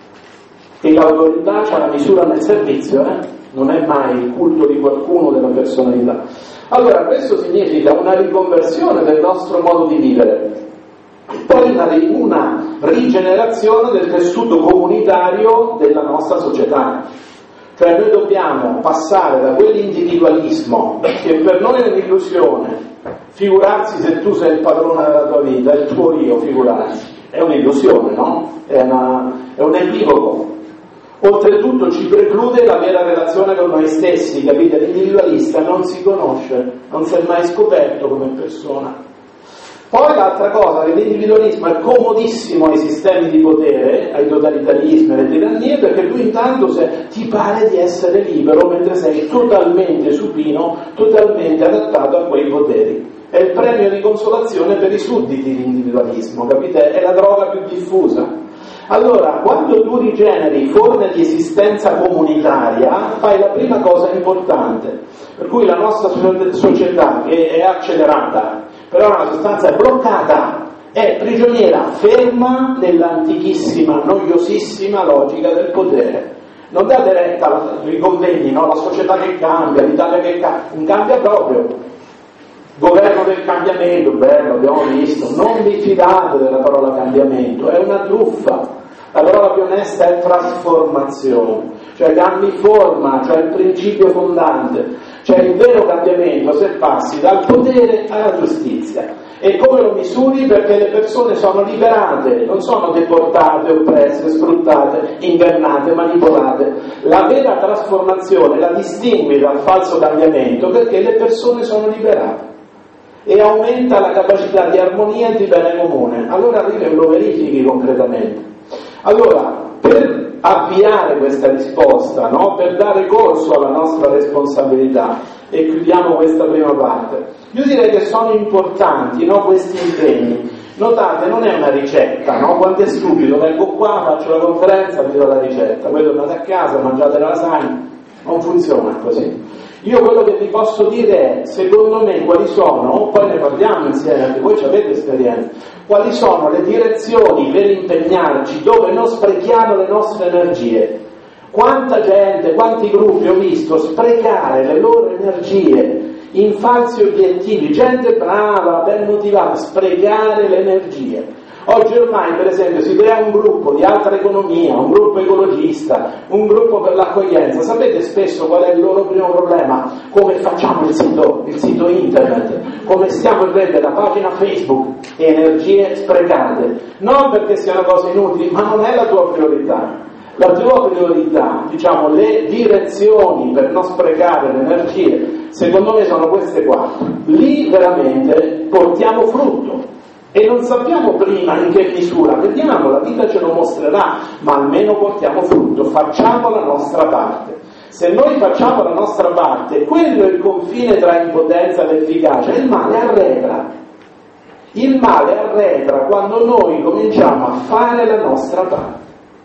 E l'autorità c'ha la misura nel servizio, non è mai il culto di qualcuno della personalità. Allora questo significa una riconversione del nostro modo di vivere, poi una rigenerazione del tessuto comunitario della nostra società. Cioè noi dobbiamo passare da quell'individualismo che per noi è un'illusione, figurarsi se tu sei il padrone della tua vita, è il tuo io figurarsi, è un'illusione, no? È un equivoco. Oltretutto ci preclude la vera relazione con noi stessi, capite? L'individualista non si conosce, non si è mai scoperto come persona. Poi l'altra cosa, che l'individualismo è comodissimo ai sistemi di potere, ai totalitarismi, alle tirannie, perché tu intanto ti pare di essere libero mentre sei totalmente supino, totalmente adattato a quei poteri. È il premio di consolazione per i sudditi l'individualismo, capite? È la droga più diffusa. Allora, quando tu rigeneri forme di esistenza comunitaria, fai la prima cosa importante, per cui la nostra società, che è accelerata, però nella sostanza è bloccata, è prigioniera, ferma nell'antichissima, noiosissima logica del potere. Non date retta ai convegni, no? La società che cambia, l'Italia che cambia, non cambia proprio. Governo del cambiamento, bello, abbiamo visto, non vi fidate della parola cambiamento, è una truffa. La parola più onesta è trasformazione, cioè cambi forma, cioè il principio fondante, cioè il vero cambiamento se passi dal potere alla giustizia. E come lo misuri? Perché le persone sono liberate, non sono deportate, oppresse, sfruttate, ingannate, manipolate. La vera trasformazione la distingui dal falso cambiamento perché le persone sono liberate e aumenta la capacità di armonia e di bene comune. Allora arrivi e lo verifichi concretamente. Allora, per avviare questa risposta, no? Per dare corso alla nostra responsabilità. E chiudiamo questa prima parte. Io direi che sono importanti, no, questi impegni. Notate, non è una ricetta, no? Quanto è stupido, vengo qua, faccio la conferenza, vi do la ricetta, poi tornate a casa, mangiate la lasagna. Non funziona così. Io quello che vi posso dire è, secondo me, quali sono, poi ne parliamo insieme, perché voi avete esperienza, quali sono le direzioni per impegnarci dove non sprechiamo le nostre energie. Quanta gente, quanti gruppi ho visto sprecare le loro energie in falsi obiettivi, gente brava, ben motivata, sprecare le energie. Oggi ormai, per esempio, si crea un gruppo di alta economia, un gruppo ecologista, un gruppo per l'accoglienza. Sapete spesso qual è il loro primo problema? Come facciamo il sito internet, come stiamo in rete, la pagina Facebook, energie sprecate. Non perché siano cose inutili, ma non è la tua priorità. La tua priorità, diciamo, le direzioni per non sprecare le energie, secondo me sono queste qua. Lì veramente portiamo frutto. E non sappiamo prima in che misura, vediamo, la vita ce lo mostrerà, ma almeno portiamo frutto, facciamo la nostra parte. Se noi facciamo la nostra parte, quello è il confine tra impotenza ed efficacia, il male arretra. Il male arretra quando noi cominciamo a fare la nostra parte.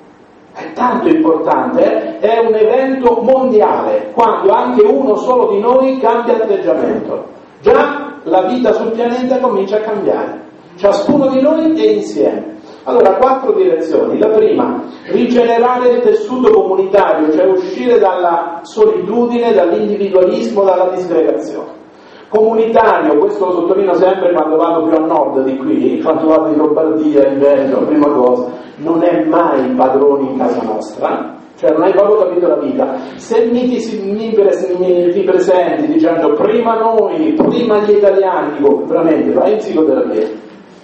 È tanto importante, è un evento mondiale, quando anche uno solo di noi cambia atteggiamento. Già la vita sul pianeta comincia a cambiare. Ciascuno di noi è insieme. Allora, 4 direzioni. La prima, rigenerare il tessuto comunitario, cioè uscire dalla solitudine, dall'individualismo, dalla disgregazione. Comunitario, questo lo sottolineo sempre quando vado più a nord di qui, quando vado in Lombardia, in Veneto, prima cosa, non è mai padroni in casa nostra, cioè non hai proprio capito la vita. Se ti presenti dicendo prima noi, prima gli italiani, dico veramente vai in psicoterapia.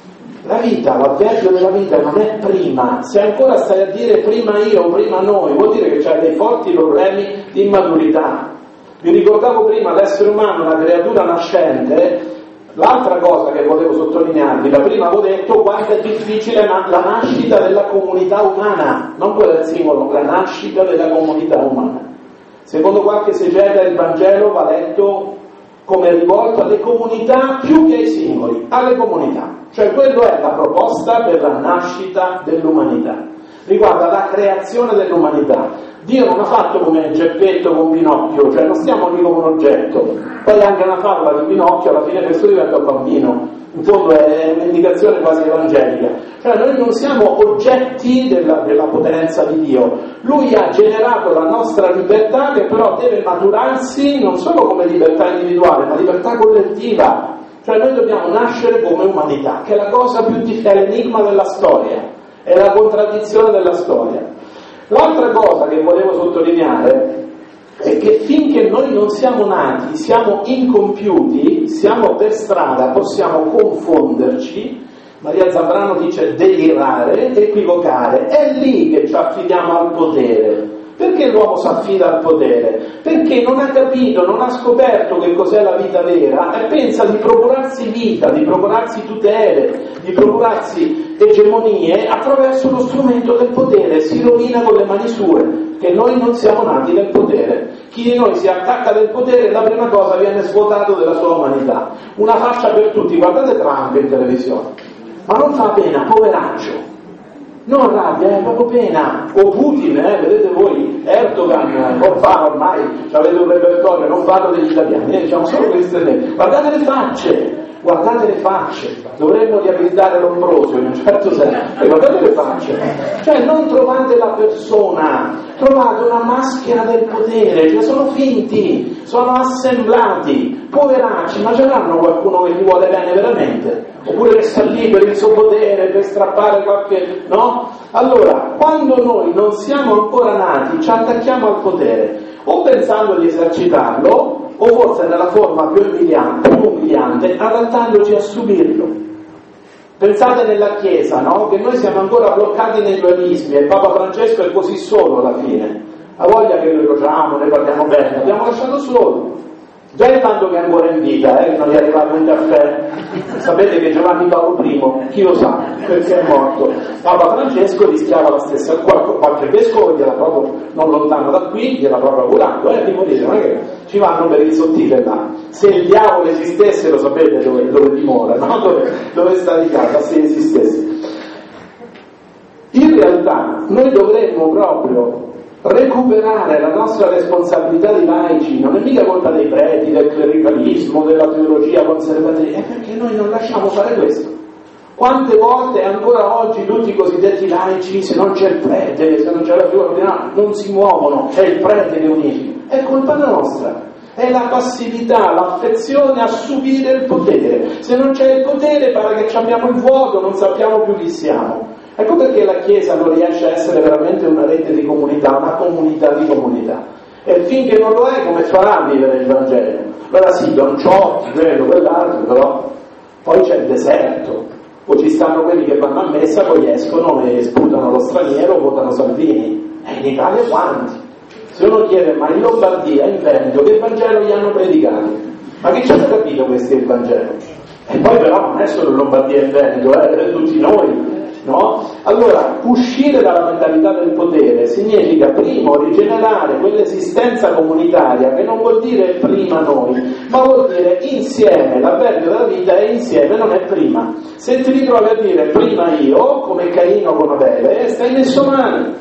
La vita, l'avverbio della vita non è prima. Se ancora stai a dire prima io, prima noi, vuol dire che c'hai dei forti problemi di immaturità. Vi ricordavo prima, l'essere umano è una creatura nascente. L'altra cosa che volevo sottolinearvi, la prima avevo detto quanto è difficile la nascita della comunità umana, non quella del singolo, la nascita della comunità umana. Secondo qualche esegeta il Vangelo va letto come rivolto alle comunità più che ai singoli, alle comunità. Cioè quello è la proposta per la nascita dell'umanità. Riguarda la creazione dell'umanità. Dio non ha fatto come Geppetto con Pinocchio, cioè non stiamo lì come un oggetto. Poi anche una favola di Pinocchio, alla fine questo diventa un bambino. In fondo è un'indicazione quasi evangelica. Cioè noi non siamo oggetti della potenza di Dio. Lui ha generato la nostra libertà che però deve maturarsi non solo come libertà individuale, ma libertà collettiva. Cioè noi dobbiamo nascere come umanità, che è la cosa più difficile, è l'enigma della storia, è la contraddizione della storia. L'altra cosa che volevo sottolineare è che finché noi non siamo nati, siamo incompiuti, siamo per strada, possiamo confonderci, Maria Zambrano dice delirare, equivocare, è lì che ci affidiamo al potere. Perché l'uomo si affida al potere? Perché non ha capito, non ha scoperto che cos'è la vita vera e pensa di procurarsi vita, di procurarsi tutele, di procurarsi egemonie attraverso lo strumento del potere. Si rovina con le mani sue, che noi non siamo nati nel potere. Chi di noi si attacca del potere, la prima cosa viene svuotato della sua umanità. Una faccia per tutti, guardate Trump in televisione, ma non fa pena, poveraccio. Non rabbia, è proprio pena. O Putin, vedete voi, Erdogan, ormai avete un repertorio, non parlo degli italiani, diciamo solo queste tre. Guardate le facce, dovremmo riabilitare l'Ombrosio in un certo senso, e guardate le facce, cioè non trovate la persona, trovate una maschera del potere, cioè sono finti, sono assemblati, poveracci, ma ce l'hanno qualcuno che gli vuole bene veramente? Oppure che sta lì per il suo potere, per strappare qualche... no? Allora, quando noi non siamo ancora nati, ci attacchiamo al potere, o pensando di esercitarlo, o forse nella forma più umiliante, adattandoci a subirlo. Pensate nella Chiesa, no? Che noi siamo ancora bloccati nei dualismi e Papa Francesco è così solo alla fine. Ha voglia che lo elogiamo, ne parliamo bene, l'abbiamo lasciato solo. Già il fatto che è ancora in vita, che non gli è arrivato un caffè. Sapete che Giovanni Paolo I, chi lo sa, perché è morto. Papa Francesco rischiava la stessa, qualche vescovo gliela proprio, non lontano da qui, gliela proprio augurato, di morire, non è che ci vanno per il sottile là. Se il diavolo esistesse, lo sapete dove dimora, no? Dove sta di casa, se esistesse. In realtà noi dovremmo proprio recuperare la nostra responsabilità di laici. Non è mica colpa dei preti, del clericalismo, della teologia conservatrice, è perché noi non lasciamo fare questo. Quante volte ancora oggi tutti i cosiddetti laici, se non c'è il prete, se non c'è la figura ordinaria, non si muovono, è il prete che unifica. È colpa nostra, è la passività, l'affezione a subire il potere. Se non c'è il potere pare che abbiamo il vuoto, non sappiamo più chi siamo. Ecco perché la Chiesa non riesce a essere veramente una rete di comunità, una comunità di comunità. E finché non lo è, come farà a vivere il Vangelo? Allora sì, Don Ciotti, quello, quell'altro, però poi c'è il deserto. O ci stanno quelli che vanno a messa, poi escono e sputano lo straniero, votano Salvini. E in Italia quanti? Se uno chiede, ma in Lombardia, in Veneto, che Vangelo gli hanno predicato? Ma che ci hanno capito questi il Vangelo? E poi però non è solo Lombardia e Veneto, è tutti noi. No? Allora, uscire dalla mentalità del potere significa primo rigenerare quell'esistenza comunitaria, che non vuol dire prima noi, ma vuol dire insieme. L'avverbio della vita è insieme, non è prima. Se ti ritrovi a dire prima io, come Caino con Abele, stai messo male.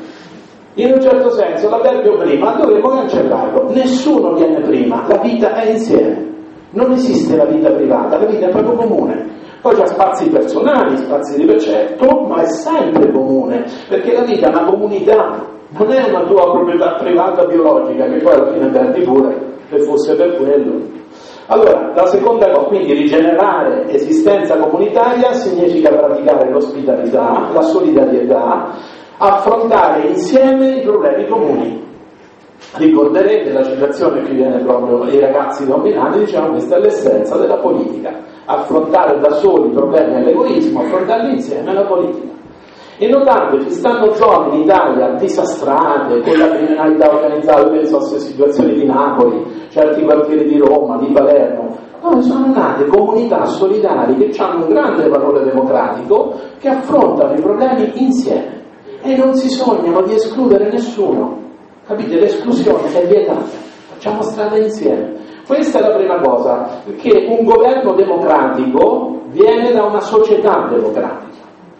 In un certo senso l'avverbio prima dovremmo cancellarlo. Nessuno viene prima, la vita è insieme. Non esiste la vita privata, la vita è proprio comune. Poi c'ha spazi personali, spazi di precetto, ma è sempre comune, perché la vita è una comunità, non è una tua proprietà privata biologica, che poi alla fine perdi pure, se fosse per quello. Allora, la seconda cosa, quindi rigenerare esistenza comunitaria significa praticare l'ospitalità, la solidarietà, affrontare insieme i problemi comuni. Ricorderete la citazione che viene proprio ai ragazzi dominati, diciamo questa è l'essenza della politica, affrontare da soli i problemi all'egoismo, affrontarli insieme alla politica. E notate, ci stanno zone in Italia disastrate, con la criminalità organizzata, penso a situazioni di Napoli, certi quartieri di Roma, di Palermo, dove sono nate comunità solidari che hanno un grande valore democratico, che affrontano i problemi insieme e non si sognano di escludere nessuno. Capite? L'esclusione è vietata, facciamo strada insieme. Questa è la prima cosa, perché un governo democratico viene da una società democratica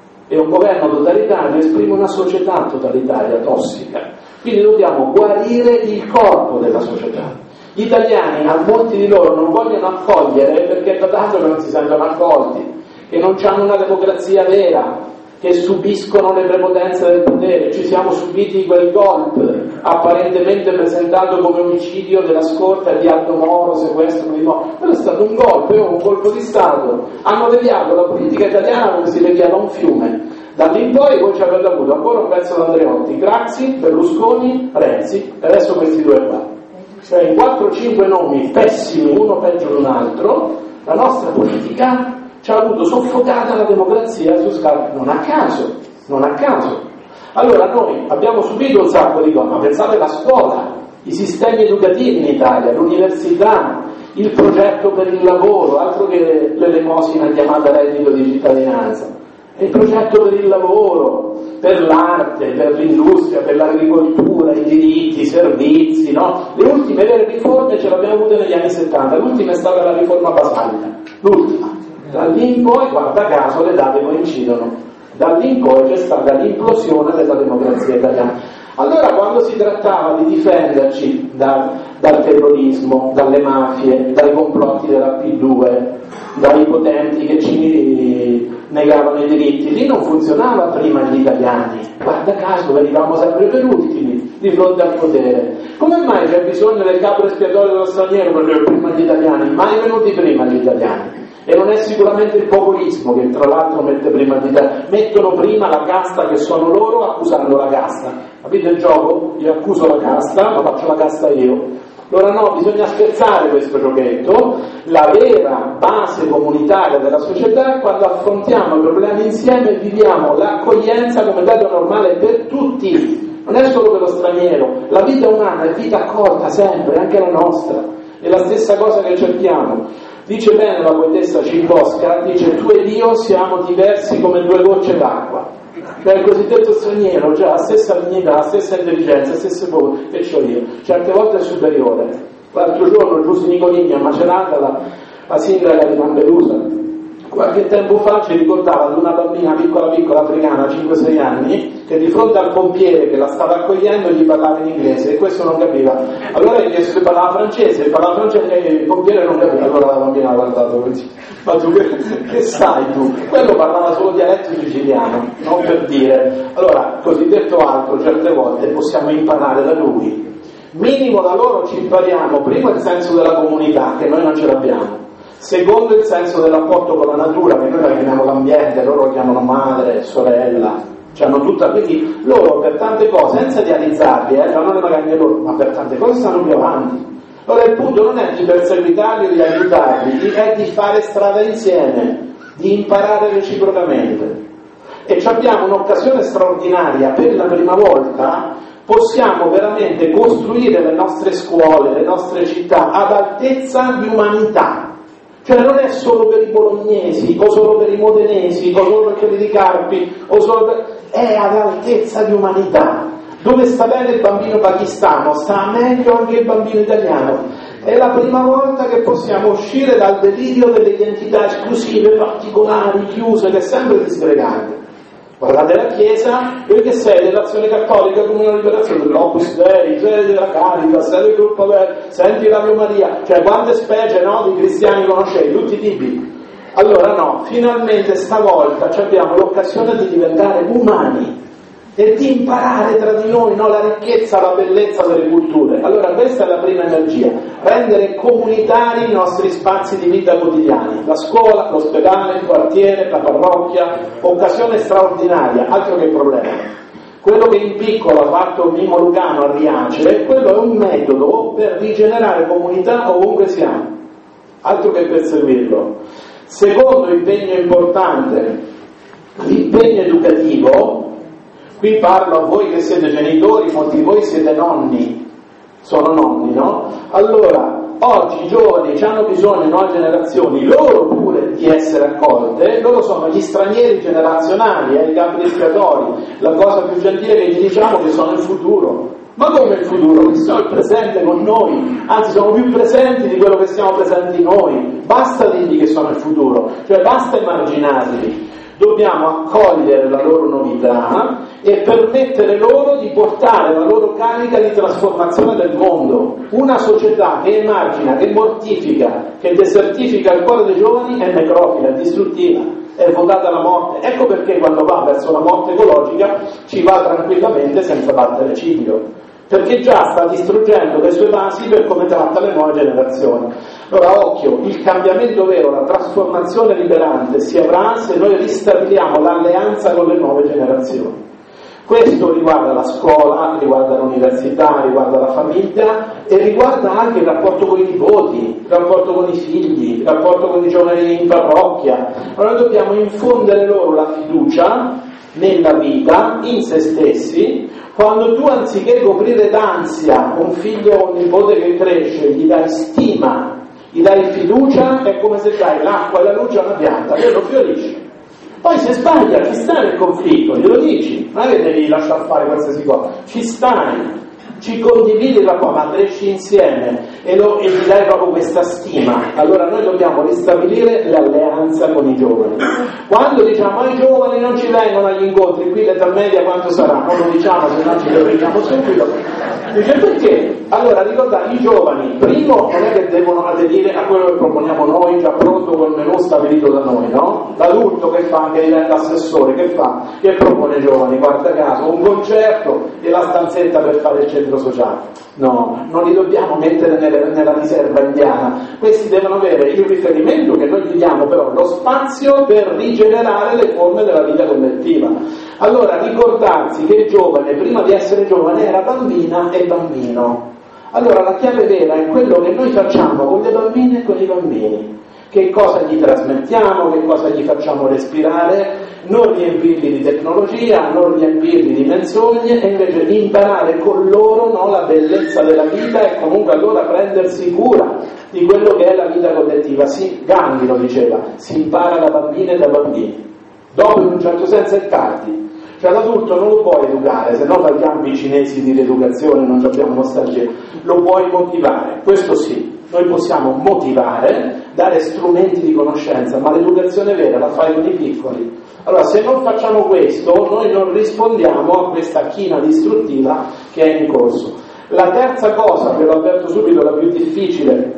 e un governo totalitario esprime una società totalitaria tossica. Quindi dobbiamo guarire il corpo della società. Gli italiani, a molti di loro, non vogliono accogliere perché da tanto che non si sentono accolti, che non hanno una democrazia vera, che subiscono le prepotenze del potere. Ci siamo subiti quel golpe apparentemente presentato come omicidio della scorta di Aldo Moro, sequestro di Moro. Quello è stato un colpo di Stato. Hanno deviato la politica italiana come si deviava un fiume. Da lì in poi ci avete avuto ancora un pezzo di Andreotti, Craxi, Berlusconi, Renzi, e adesso questi due qua. Cioè in 4-5 nomi pessimi, uno peggio di un altro, la nostra politica ci ha avuto soffocata la democrazia su scala, non a caso. Allora noi abbiamo subito un sacco di cose, ma pensate alla scuola, i sistemi educativi in Italia, l'università, il progetto per il lavoro, altro che l'elemosina chiamata reddito di cittadinanza, il progetto per il lavoro, per l'arte, per l'industria, per l'agricoltura, i diritti, i servizi, no? Le ultime vere riforme ce le abbiamo avute negli anni 70, l'ultima è stata la riforma Basaglia, l'ultima. Da lì in poi, guarda caso, le date coincidono. Da lì in poi c'è stata l'implosione della democrazia italiana. Allora, quando si trattava di difenderci dal terrorismo, dalle mafie, dai complotti della P2, dai potenti che ci negavano i diritti, lì non funzionava prima gli italiani. Guarda caso, venivamo sempre per ultimi di fronte al potere. Come mai c'è bisogno del capo espiatorio dello straniero per prima gli italiani? Mai venuti prima gli italiani. E non è sicuramente il populismo che tra l'altro mette prima di te, mettono prima la casta che sono loro accusando la casta. Capite il gioco? Io accuso la casta, ma faccio la casta io. Allora no, bisogna spezzare questo giochetto. La vera base comunitaria della società è quando affrontiamo i problemi insieme e viviamo l'accoglienza come dato normale per tutti. Non è solo per lo straniero, la vita umana è vita accolta sempre, anche la nostra. È la stessa cosa che cerchiamo. Dice bene la poetessa Cimposca, dice: tu ed io siamo diversi come due gocce d'acqua. Cioè il cosiddetto straniero già ha la stessa dignità, la stessa intelligenza, le stesse cose che ho io, certe volte è superiore. L'altro giorno Giussi Nicolini a Macerata, la sindaca di Lampedusa, qualche tempo fa ci ricordava di una bambina piccola africana, 5-6 anni, che di fronte al pompiere che la stava accogliendo gli parlava in inglese e questo non capiva. Allora gli chiesto se parlava francese e il pompiere non capiva. Allora la bambina ha guardato così: ma tu che sai tu? Quello parlava solo dialetto siciliano, non per dire. Allora, cosiddetto altro, certe volte possiamo imparare da lui. Minimo da loro ci impariamo prima il senso della comunità, che noi non ce l'abbiamo. Secondo il senso del rapporto con la natura, che noi la chiamiamo l'ambiente, loro lo chiamano madre, sorella, hanno tutta, quindi loro per tante cose, senza idealizzarli, non le magari loro, ma per tante cose stanno più avanti. Allora il punto non è di perseguitarli o di aiutarli, è di fare strada insieme, di imparare reciprocamente. E abbiamo un'occasione straordinaria, per la prima volta possiamo veramente costruire le nostre scuole, le nostre città ad altezza di umanità. Cioè non è solo per i bolognesi, o solo per i modenesi, o solo per quelli di Carpi, è ad altezza di umanità. Dove sta bene il bambino pakistano, sta meglio anche il bambino italiano. È la prima volta che possiamo uscire dal delirio delle identità esclusive, particolari, chiuse, che è sempre disgregante. Guardate la Chiesa, voi che sei dell'Azione Cattolica, Comunione Liberazione, dell'Opus Dei, della Caritas, del gruppo senti l'Ave Maria, cioè quante specie, no, di cristiani conoscete, tutti i tipi. Allora no, finalmente stavolta abbiamo l'occasione di diventare umani e di imparare tra di noi, no, la ricchezza, la bellezza delle culture. Allora questa è la prima energia, rendere comunitari i nostri spazi di vita quotidiani, la scuola, l'ospedale, il quartiere, la parrocchia, occasione straordinaria, altro che problema. Quello che in piccolo ha fatto Mimmo Lucano a Riace, quello è un metodo per rigenerare comunità ovunque siamo, altro che perseguirlo. Secondo impegno importante, l'impegno educativo. Qui parlo a voi che siete genitori, molti di voi siete nonni, sono nonni, no? Allora, oggi i giovani hanno bisogno, nuove generazioni, loro pure di essere accolte, loro sono gli stranieri generazionali, i capi espiatori, la cosa più gentile che gli diciamo che sono il futuro. Ma come il futuro? Che sono il presente con noi, anzi sono più presenti di quello che siamo presenti noi, basta dirgli che sono il futuro, cioè basta emarginarli. Dobbiamo accogliere la loro novità e permettere loro di portare la loro carica di trasformazione del mondo. Una società che emargina, che mortifica, che desertifica il cuore dei giovani è necrofila, è distruttiva, è votata alla morte. Ecco perché quando va verso la morte ecologica ci va tranquillamente senza battere ciglio, perché già sta distruggendo le sue basi per come tratta le nuove generazioni. Allora occhio, il cambiamento vero, la trasformazione liberante si avrà se noi ristabiliamo l'alleanza con le nuove generazioni. Questo riguarda la scuola, riguarda l'università, riguarda la famiglia e riguarda anche il rapporto con i nipoti, il rapporto con i figli, il rapporto con i giovani in parrocchia. Allora dobbiamo infondere loro la fiducia nella vita, in se stessi. Quando tu anziché coprire d'ansia un figlio o un nipote che cresce, gli dai stima, gli dai fiducia, è come se dai l'acqua e la luce a una pianta, quello fiorisce. Poi se sbaglia ci sta nel conflitto, glielo dici, non è che devi lasciar fare qualsiasi cosa, ci stai, ci condividi la tua, ma cresci insieme e gli dai proprio questa stima. Allora noi dobbiamo ristabilire l'alleanza con i giovani. Quando diciamo ai giovani non ci vengono agli incontri, qui l'età media quanto sarà? Non lo diciamo, se no ci prendiamo subito. Dice perché? Allora ricordate, i giovani, primo non è che devono aderire a quello che proponiamo noi, già pronto col menù stabilito da noi, no? L'adulto che fa, che diventa assessore, che fa? Che propone ai giovani, guarda caso, un concerto e la stanzetta per fare il centro sociale. No, non li dobbiamo mettere nella riserva indiana, questi devono avere il riferimento che noi gli diamo, però lo spazio per rigenerare le forme della vita collettiva. Allora ricordarsi che il giovane prima di essere giovane era bambina e bambino. Allora la chiave vera è quello che noi facciamo con le bambine e con i bambini. che cosa gli trasmettiamo, che cosa gli facciamo respirare, non riempirli di tecnologia, non riempirli di menzogne, e invece imparare con loro, no, la bellezza della vita e comunque allora prendersi cura di quello che è la vita collettiva. Gandhi lo diceva, si impara da bambini e da bambini. Dopo in un certo senso è tardi. Cioè l'adulto non lo puoi educare, se no facciamo i cinesi di rieducazione, non abbiamo nostalgia. Lo puoi motivare, questo sì. Noi possiamo motivare, dare strumenti di conoscenza, ma l'educazione vera la fai con i piccoli. Allora, se non facciamo questo, noi non rispondiamo a questa china distruttiva che è in corso. La terza cosa, ve lo avverto subito, la più difficile,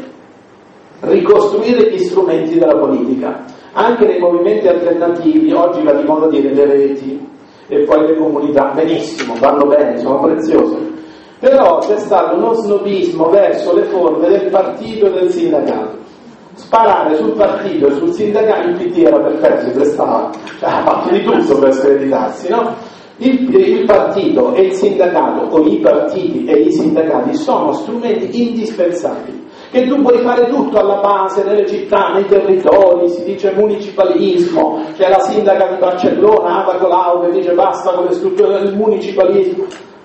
ricostruire gli strumenti della politica. Anche nei movimenti alternativi, oggi va di moda dire le reti e poi le comunità, benissimo, vanno bene, sono preziose. Però c'è stato uno snobismo verso le forme del partito e del sindacato. Sparare sul partito e sul sindacato, il PD era perfetto, si prestava, ha fatto di tutto per screditarsi, no? Il partito e il sindacato, o i partiti e i sindacati, sono strumenti indispensabili, che tu puoi fare tutto alla base, nelle città, nei territori, si dice municipalismo, c'è la sindaca di Barcellona, Ada Colau, che dice basta con le strutture del municipalismo.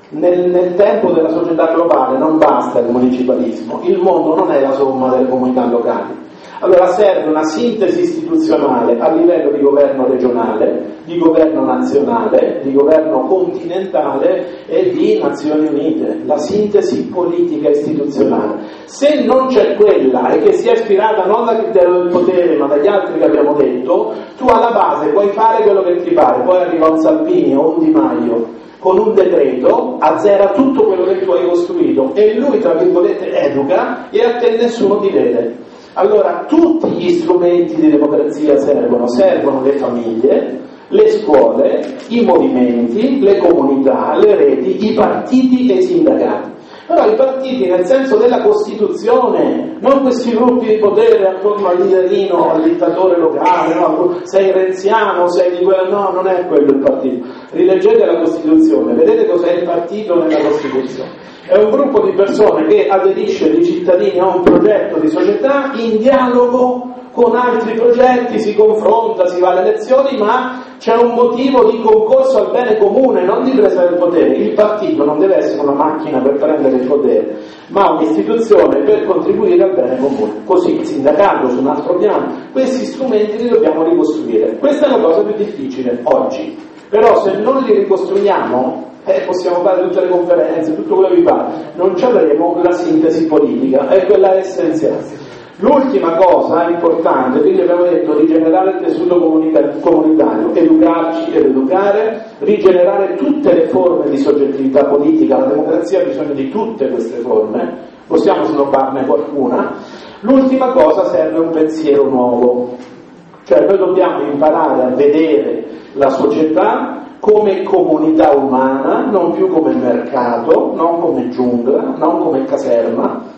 Nel tempo della società globale non basta il municipalismo, il mondo non è la somma delle comunità locali. Allora serve una sintesi istituzionale a livello di governo regionale, di governo nazionale, di governo continentale e di Nazioni Unite, la sintesi politica istituzionale. Se non c'è quella e che sia ispirata non dal criterio del potere ma dagli altri che abbiamo detto, tu alla base puoi fare quello che ti pare, poi arriva un Salvini o un Di Maio con un decreto, azzera tutto quello che tu hai costruito e lui, tra virgolette, educa e a te nessuno ti vede. Allora tutti gli strumenti di democrazia servono le famiglie, le scuole, i movimenti, le comunità, le reti, i partiti e i sindacati. Però i partiti nel senso della Costituzione, non questi gruppi di potere attorno al liderino, al dittatore locale, no? Sei renziano, sei di quello, no, non è quello il partito. Rileggete la Costituzione, vedete cos'è il partito nella Costituzione. È un gruppo di persone che aderisce di cittadini a un progetto di società in dialogo con altri progetti, si confronta, si va alle elezioni, ma c'è un motivo di concorso al bene comune, non di presa del potere. Il partito non deve essere una macchina per prendere il potere, ma un'istituzione per contribuire al bene comune. Così il sindacato su un altro piano, questi strumenti li dobbiamo ricostruire. Questa è la cosa più difficile oggi, però se non li ricostruiamo possiamo fare tutte le conferenze, tutto quello che vi pare, non ci avremo la sintesi politica, e quella è essenziale. L'ultima cosa importante, quindi abbiamo detto rigenerare il tessuto comunitario, educarci ed educare, rigenerare tutte le forme di soggettività politica, la democrazia ha bisogno di tutte queste forme, possiamo snobbarne qualcuna. L'ultima cosa, serve un pensiero nuovo, cioè noi dobbiamo imparare a vedere la società come comunità umana, non più come mercato, non come giungla, non come caserma,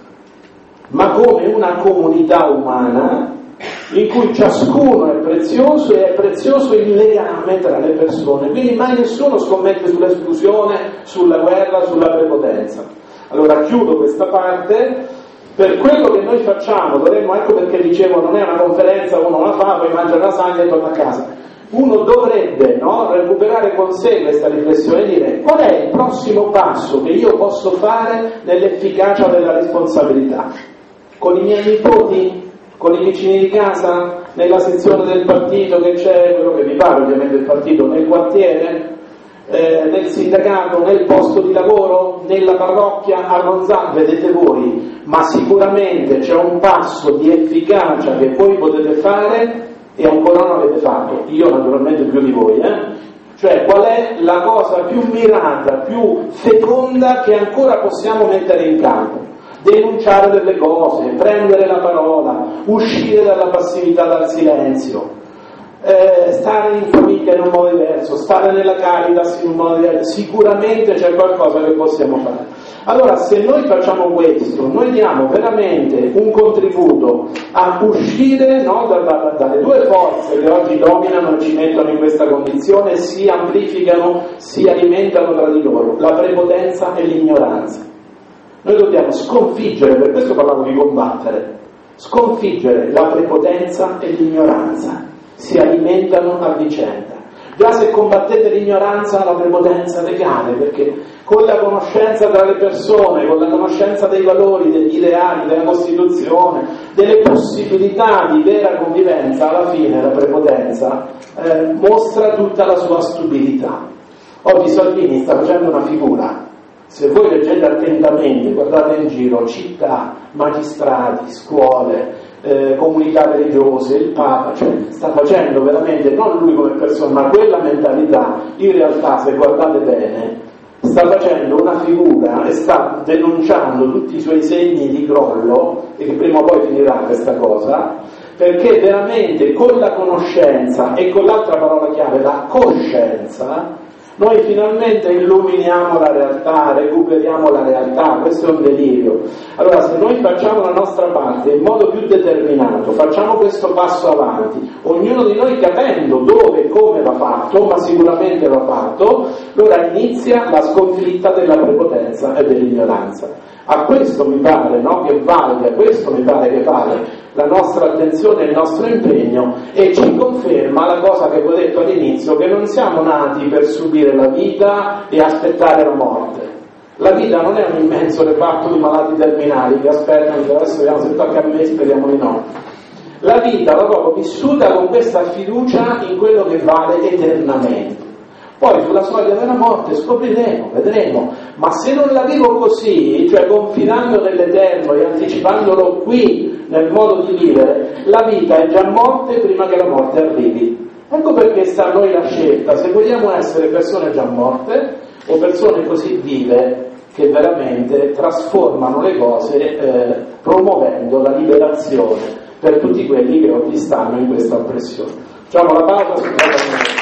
ma come una comunità umana in cui ciascuno è prezioso e è prezioso il legame tra le persone. Quindi mai nessuno scommette sull'esclusione, sulla guerra, sulla prepotenza. Allora chiudo questa parte. Per quello che noi facciamo dovremmo, ecco perché dicevo, non è una conferenza, uno la fa, poi mangia la lasagna e torna a casa. Uno dovrebbe, no, recuperare con sé questa riflessione e dire qual è il prossimo passo che io posso fare nell'efficacia della responsabilità. Con i miei nipoti, con i vicini di casa, nella sezione del partito che c'è, quello che vi pare ovviamente del partito, nel quartiere, nel sindacato, nel posto di lavoro, nella parrocchia, a Ronzano, vedete voi, ma sicuramente c'è un passo di efficacia che voi potete fare e ancora non avete fatto, io naturalmente più di voi, Cioè qual è la cosa più mirata, più feconda che ancora possiamo mettere in campo? Denunciare delle cose, prendere la parola, uscire dalla passività, dal silenzio, stare in famiglia in un modo diverso, stare nella Caritas in un modo diverso, sicuramente c'è qualcosa che possiamo fare. Allora se noi facciamo questo, noi diamo veramente un contributo a uscire, no, dalle due forze che oggi dominano e ci mettono in questa condizione, si amplificano, si alimentano tra di loro, la prepotenza e l'ignoranza. Noi dobbiamo sconfiggere, per questo parlavo di combattere, sconfiggere la prepotenza e l'ignoranza, si alimentano a vicenda. Già se combattete l'ignoranza, la prepotenza decade, perché con la conoscenza tra le persone, con la conoscenza dei valori, degli ideali, della Costituzione, delle possibilità di vera convivenza, alla fine la prepotenza mostra tutta la sua stupidità. Oggi Salvini sta facendo una figura. Se voi leggete attentamente, guardate in giro, città, magistrati, scuole, comunità religiose, il Papa, cioè sta facendo veramente, non lui come persona, ma quella mentalità, in realtà se guardate bene, sta facendo una figura e sta denunciando tutti i suoi segni di crollo, e che prima o poi finirà questa cosa, perché veramente con la conoscenza e con l'altra parola chiave, la coscienza, noi finalmente illuminiamo la realtà, recuperiamo la realtà. Questo è un delirio. Allora, se noi facciamo la nostra parte in modo più determinato, facciamo questo passo avanti, ognuno di noi capendo dove e come va fatto, ma sicuramente va fatto, allora inizia la sconfitta della prepotenza e dell'ignoranza. A questo mi pare, no, che valga, questo mi pare che vale la nostra attenzione e il nostro impegno, e ci conferma la cosa che vi ho detto all'inizio, che non siamo nati per subire la vita e aspettare la morte. La vita non è un immenso reparto di malati terminali che aspettano, che adesso vediamo se tocca a me, speriamo di no. La vita va proprio vissuta con questa fiducia in quello che vale eternamente. Poi sulla soglia della morte scopriremo, vedremo, ma se non la vivo così, cioè confidando nell'eterno e anticipandolo qui nel modo di vivere, la vita è già morte prima che la morte arrivi. Ecco perché sta a noi la scelta, se vogliamo essere persone già morte o persone così vive che veramente trasformano le cose promuovendo la liberazione per tutti quelli che oggi stanno in questa oppressione. Facciamo la pausa.